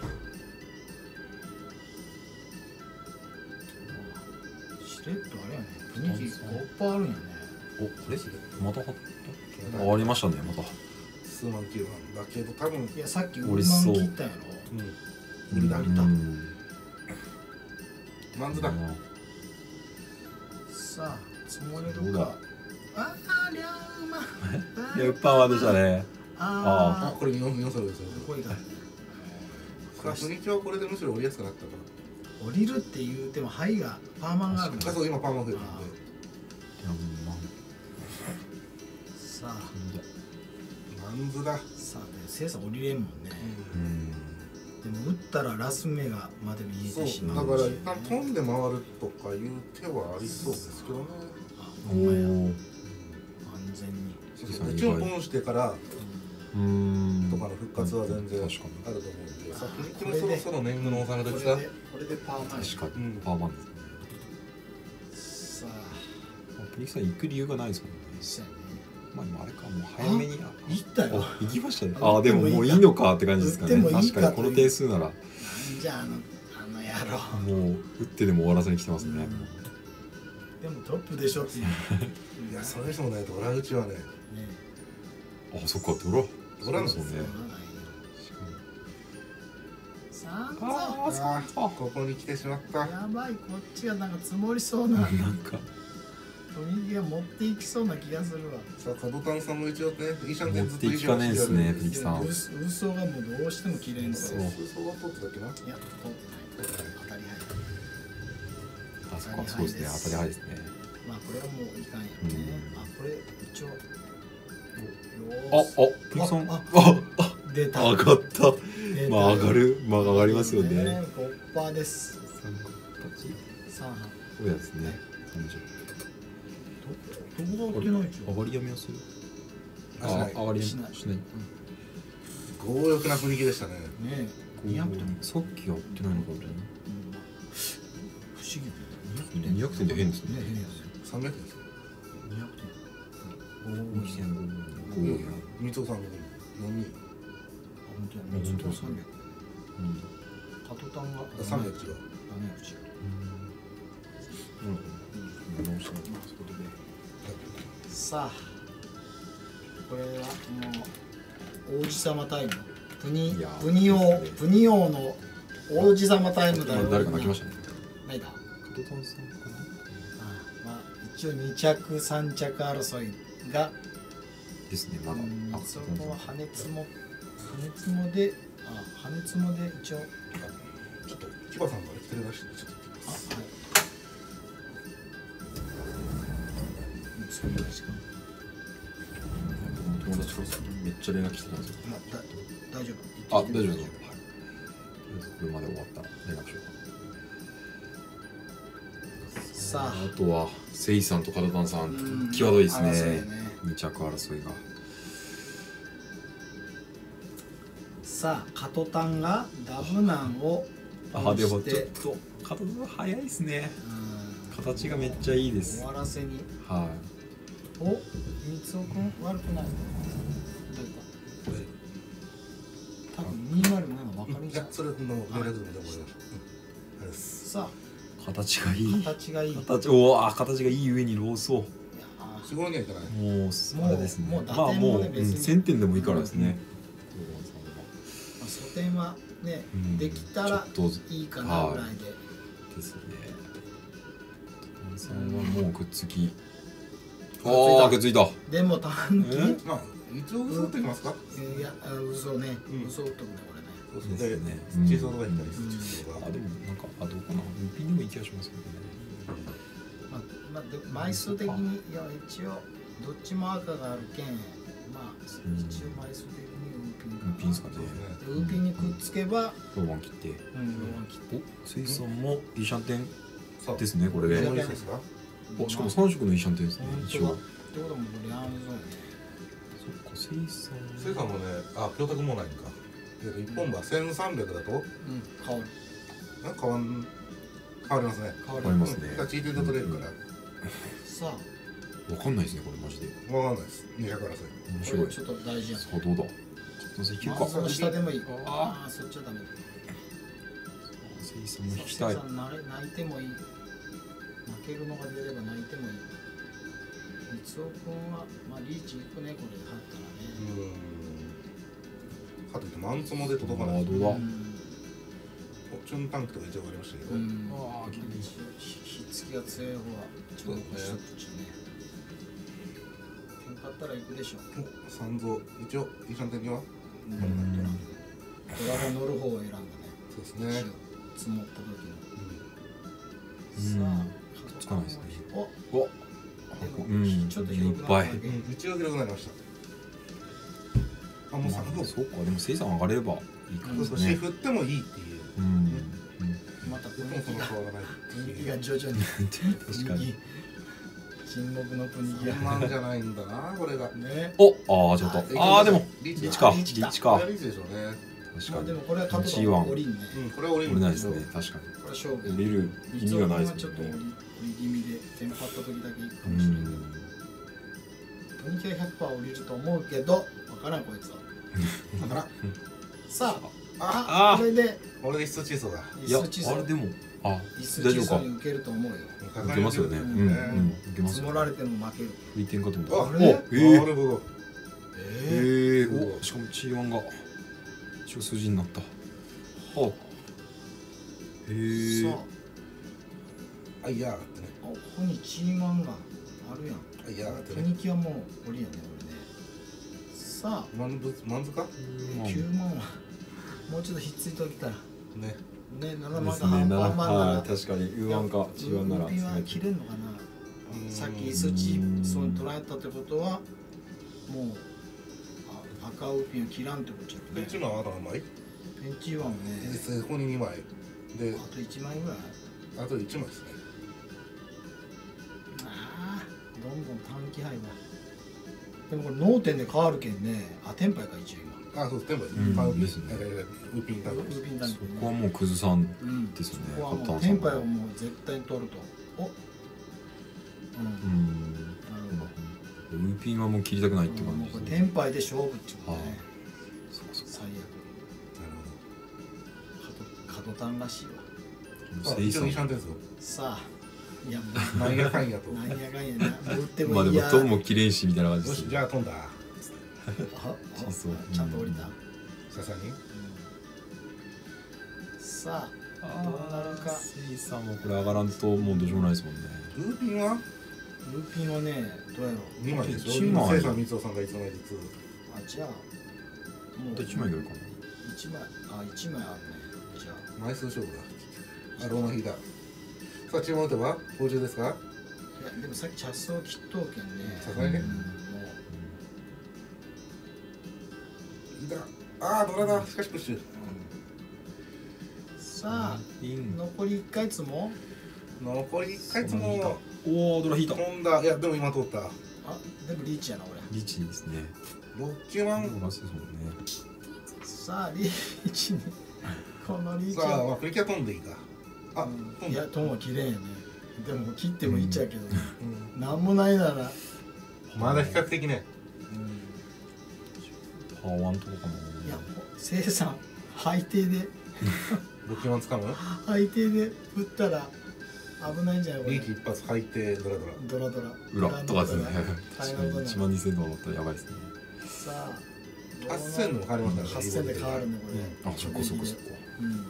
しれっとあれやね雰囲気ごパーあるんやねお、これ。また貼っんた。あ、ありましたね。また。 数万キロなんだけど多分いやさっきウルマン美味しそう切ったんやろうん無理だうんうん。 マンズださあ積もれるどうだかあーりゃーうまいや、ウッパーはでしたね。 ああこれ日本日本それですよーこれださあ雰囲気はこれでむしろ折りやすくなったか降りるって言うても牌がパーマンがあるんだ。 あそう今パーマ増えてるんでさあなんずだ。 さあでせいさん降りれんもんね。 うんでも打ったらラス目がまで見えそうてしまうだから一旦飛んで回るとかいう手はありそうですけどね。 あおほんまやー安全に。 そうそうでチュンポンしてからうんとかの復活は全然ある確かと思うんで、さっきこれでそろそろ年貢の納めこ時さ。 れでこれでパーマン。 に確かにうんパーマンですね。 さあプリキさん行く理由がないですもんね。 そうやね。 まあでもあれかもう早めにあ行ったよ。 あ行きましたね。 ああでももういいのかって感じですかね。 打ってもいいか確かにこの点数ならなんじゃあのあの野郎。 もう打ってでも終わらせに来てますね。 でもトップでしょっていう。 いやそれにしてもね、ドラ口はね、 ねあそっかドラドラなんですよそうね。 さんあーああここに来てしまった。 やばい、こっちがなんか積もりそうななんか雰囲気が持っていきそうな気がするわ。 さあ角谷さんも一応ね、イーシャンテンずっと持っていきかねえっすねプリキさんう嘘嘘がもうどうしても切れんそと。いや、 うそうは取ってたっけな。 通ってない。当たり入る。 あそこはそうですね。当たり早いですね。 まあこれはもういかんやね。 うんあ、これ一応。 ああプリキさんああああ出た。 上がった。 出たまあ上がるまあ上がりますよね。 ごパーセントです。 三角八さんそうやですね。三十。 どこが売ってないでしょ。 上がりやめをする。 あしない上がりやめしないしない。 強欲な雰囲気でしたね。 ねえ、にひゃくても。 さっきやってないのかみたいな。 不思議。 にひゃくてんで変ですね。 ね、変やね。 さんびゃくえんですよ。 にひゃくてん。 二千五うん五や。 三尾さんのよに本当や、三つと三百。 うん。 カトタンがさんびゃく違う。 七百違う。 うん。直した。 まあ、そういうことで。さあ。これはもう王子様タイム。プニいやープニ王プニ王の王子様タイムだよ。 誰か泣きましたね。 ないだ。 加藤さんさんかな。 あ、まあ一応二着三着争いが。 ですね。まだ。 うんあそこは羽根つも羽根つもで、あ、羽根つもで一応。 ちょっとキバさんから来てるらしいんでちょっとあ、はい。もうそんな時間。 友達からめっちゃ連絡来てたんですよ。 まあ、だ大丈あ、 夫。 大丈夫です。はい。これまで終わったら連絡しようか。 さああとはセイさんとカドタンさうんん、際どいです争いね。 ね二着争いが。 さあ、カトタンがダブナンをあ、でもしてちょっとカドタン早いですね。 うん形がめっちゃいいです終。わらせに。 はお、三つおくん悪くない。どうか。多分にひゃくなな分かりいじゃん。 やそれの連絡でもでもらいました。うん、あれです。 さい。形がいあ、 い。 形がいい。いや形、おお、あ、形がいい上にローソー四五にはいかない。 ー。もう、あれですね。 もうまあ、 打点ももう、うん、 ね別に千点でもいいからですね。 まあ素点はね、 うんできたらちょっといいかなぐらいで。 ですね。さんはもうくっつき。 あああ、くっついた。 でも短期、 えまあ一応嘘ってきますか。 いや、あ嘘ね、 うん嘘っとくね、これね。 そうそうでですね、 地層とか行ったりする地層があ、でも、なんか、あ、どうかな。ルピンでもいい気がしますけどね。 まあ、まあ、で枚数的に、いや、一応、どっちも赤があるけん、まあ、一応枚数的にウーピンかな。 ウーピンですかねそうですね。 でウーピンにくっつけば、 ローマン切って。 うん、ローマン切って。 お、水産もイーシャンテンそうですね、これで。 これでいいですか。 お、しかも三色のイーシャンテンですね、一応。 本当だ。ってことはもうこれ、あのそうやね。 そっか、水産。 セイさんもね、あ、供託もないんか。えっと一本は千三百だと、 うん、変わる。 なんか変わん変わりますね。 変わる。 変わりますねうんだからチーテンで取れるから。 さあ、 わかんないですね、これマジで。 わかんないです。二百争い。 面白い。 これちょっと大事やん。 さあ、どうだ。どうせいけるか。 まあその下でもいい。 あああ、そっちはダメだ。 水産も引きたい。 さん泣いてもいい。泣けるのが出れば泣いてもいい。三尾君は、まあ、リーチいくね、これ勝ったらね。 うん。かといってマンツモで届かない。 あーどうだん。 チュンタンクとか一応ありましたけど。 うん。 あーひひっつきが強い方は注目しとくっちね。点勝ったら行くでしょ。 お三蔵一応イーシャンテンには。 うん。ドラドラが乗る方を選んだね。 そうですね。 積もった時の。 うんあつかないですね。 おおうんちょっとい広くなったっぱい。 うん一応広くなりました。あもうさまあそうかでも生産上がればいいかもそうですね。 そう振ってもいいっていううんうんまたでもその雰囲気が顔がない雰囲気が徐々に確かに。 沈黙の国そんなんじゃないんだなこれがねおああちょっとああでもリーチリーチかリーチだリーチかリーチでしょうね。 まあで確かにもこれは角いちわん度降りんねうんこれは俺折れないですね確かにこれは勝負降りる意味がないですちょっと降りもんね降り気味でテンパった時だけいくかうもしれないけどんトニキは ひゃくパーセント 降りると思うけどわからんこいつはだからさあああこれで俺で一チーソーだ。 いや椅子地層あれでもあ椅子大丈夫か地層に受けると思うよ受けますよねうんうん受けますよ積もられても負ける振り点かと思ったああれおえーなるほど。 ええー、おしかも チーワン が一応数字になったはへえー、さあいやーってね。 あここにチーマンがあるやんあいやーってね。 トニキはもう降りやねこれねさあマンズマンズか？ きゅうまんはもうちょっとひっついておきたらね。 ねななまんですねが半なパンマンならはい確かにウーワンかチーワンならウーピンは切れんのかなうんさっき数値そうに捉えたってことはもうあ赤ウーピンを切らんってことじゃんねペンチのあなたの枚？ ペンチワンをねでここににまいであといちまいぐらいあといちまいですね。 ああどんどん短期配だでもこれ脳天で変わるけんねあテンパイか一応今あそう全部うんパウですねウーピンタウブーピンだけそこはもう崩さんうんですよねここはもうカッターさんテンパイをもう絶対に取るとおうん、 うんなるほどウーピンはもう切りたくないってもうこれ感じですねテンパイで勝負っていうことねはいそこそこ最悪なる角角単らしいわほど。あ一応にシャンテンスよ。 さあいやもなんやかんやと。 うなんやかんやな打ってまあでももいいやトンも切れんしみたいな感じよしですねじゃあ飛んだ。 ああそうちゃんと降りた、 ささに。 さああどうなるかセイさんもこれ上がらんともうどうしようもないですもんねウーピンはルーピンはねどうやろうにまいでしょ。 いちまい生産三つさんがいちまいずつ。 あじゃあもあといちまいぐらいかな一枚あ一枚あるねじゃあ枚数勝負だ。あローマ引いた。さあ注文打てば補充ですか？ いやでもさっきチャスを切っとうけんねさすがにねうんもいた。ああドラだ。しかしプッシュ。 う、うんさあイン残りいっかいつも残りいっかいつもおおドラ引いた飛んだ。いやでも今通った。 あでもリーチやな俺リーチですねろっきゅうまん。 ラスですもんねさあリーチにこのリーチさあをまあプリキュア飛んでいいか。あうん飛んだいや。トンは綺麗やねでも切ってもいいっちゃうけど、 うんなんもないなら、 まだ比較的ね。 パワンとかかないや生産最低でろっきゅうまんつかむ？ 最低で打ったら危ないんじゃないこれリーチ一発最低ドラドラ。 ドラドラ裏とかですね大変なことになるいちまんにせんとかだったらやばいですねさあはっせんでも変わりましたね。 はっせんで変わるねこれ、 あそこそこそこうん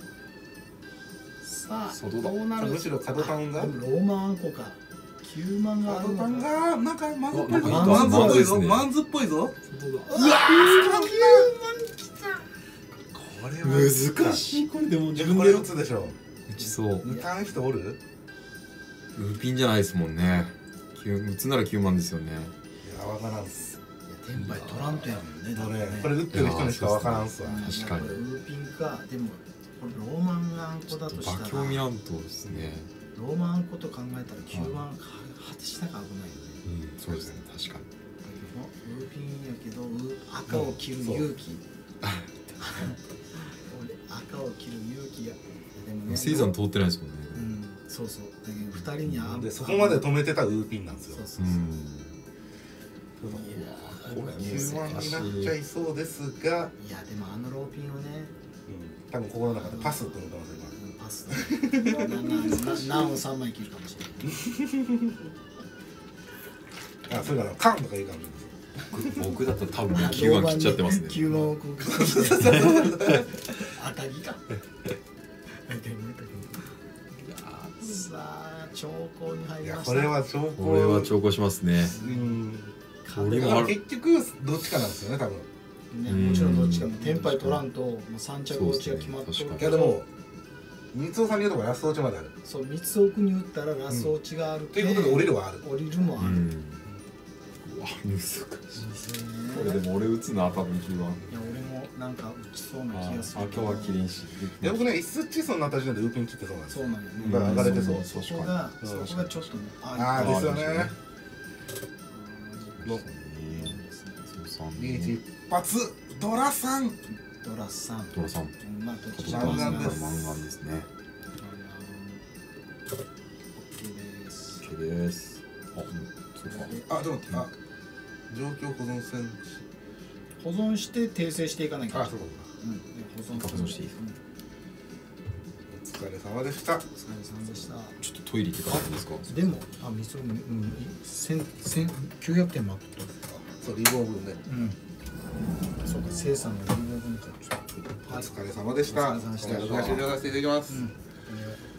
さあさあどうだどうなるむしろ角タウンがでもローマンあんこかきゅうまんがあるのか角タウンがなんかマンズっぽいぞ。 あなんかマンズっぽいぞ。 マンズですねマンズっぽいぞ。 うわーきゅうまんきたこれは難しいこれでも自自分で分で打つでしょ。 打ちそう打たん人おる？ ウーピンじゃないですもんねきゅう打つならきゅうまんですよねいやわからんっす。 いやテンパイ取らんとやもんねだってねこれ打ってる人にしかわからんっすわ。 うん確かにこれウーピンかでもこれローマンがあんこだとした馬ら鏡見らんとですねローマンあんこと考えたらきゅうまん果てしたか危ないよねうんそうですね確かにだけどウーピンやけどウ赤を切る勇気俺赤を切る勇気やでもねセイザン通ってないですもんねうんそうそうだけどふたりにあんでそこまで止めてたウーピンなんですよ。 そうそううそう、 んいやこれきゅうまんになっちゃいそうですが、 いやでもあのローピンをねうん、多分心の中でパスって思ってます今。 うんパスななな何をさんまい切るかもしれないあ、それからカンとか言うかもしれないです。 僕だったら多分きゅうまん切っちゃってますねきゅうまんをこう隠して赤木かさあ長考に入いやりましたこれは兆候。 これは調校しますねうん。 俺もあるだから結局どっちかなんですよね多分。 ね、もちろんどっちかもテンパイ取らんともうさん着落ちが決まっとるそうですね確かにいやでも三尾さんに言うとこラスト落ちまであるそう三尾君に打ったらラス落ちがあるということで降りるはある降りるもある、 うんうわ難しいこれでも俺打つな多分キーはいや俺もなんか打ちそうな気がするあ今日はキリンしいや僕ね一スチソになった時点でウーピン切ってそうなんですそうなんよねだから上がれてそうそこがそこがちょっとねああですよねのリーチ一発ドラさんドラさんドラさんまあどっちマンガンですマンガンですね OK です OK ですあうんそうかあでもあ状況保存戦保存して訂正していかなきゃあそうかうんで保存保存していいお疲れ様でしたお疲れ様でしたちょっとトイレ行ってからいいですかでもあみそうん千千きゅうひゃくてんマックとかそうリボー分ねうんそうか生産のリボー分かちょっとお疲れ様でしたお疲れ様でした今回の動画終了させていただきますうん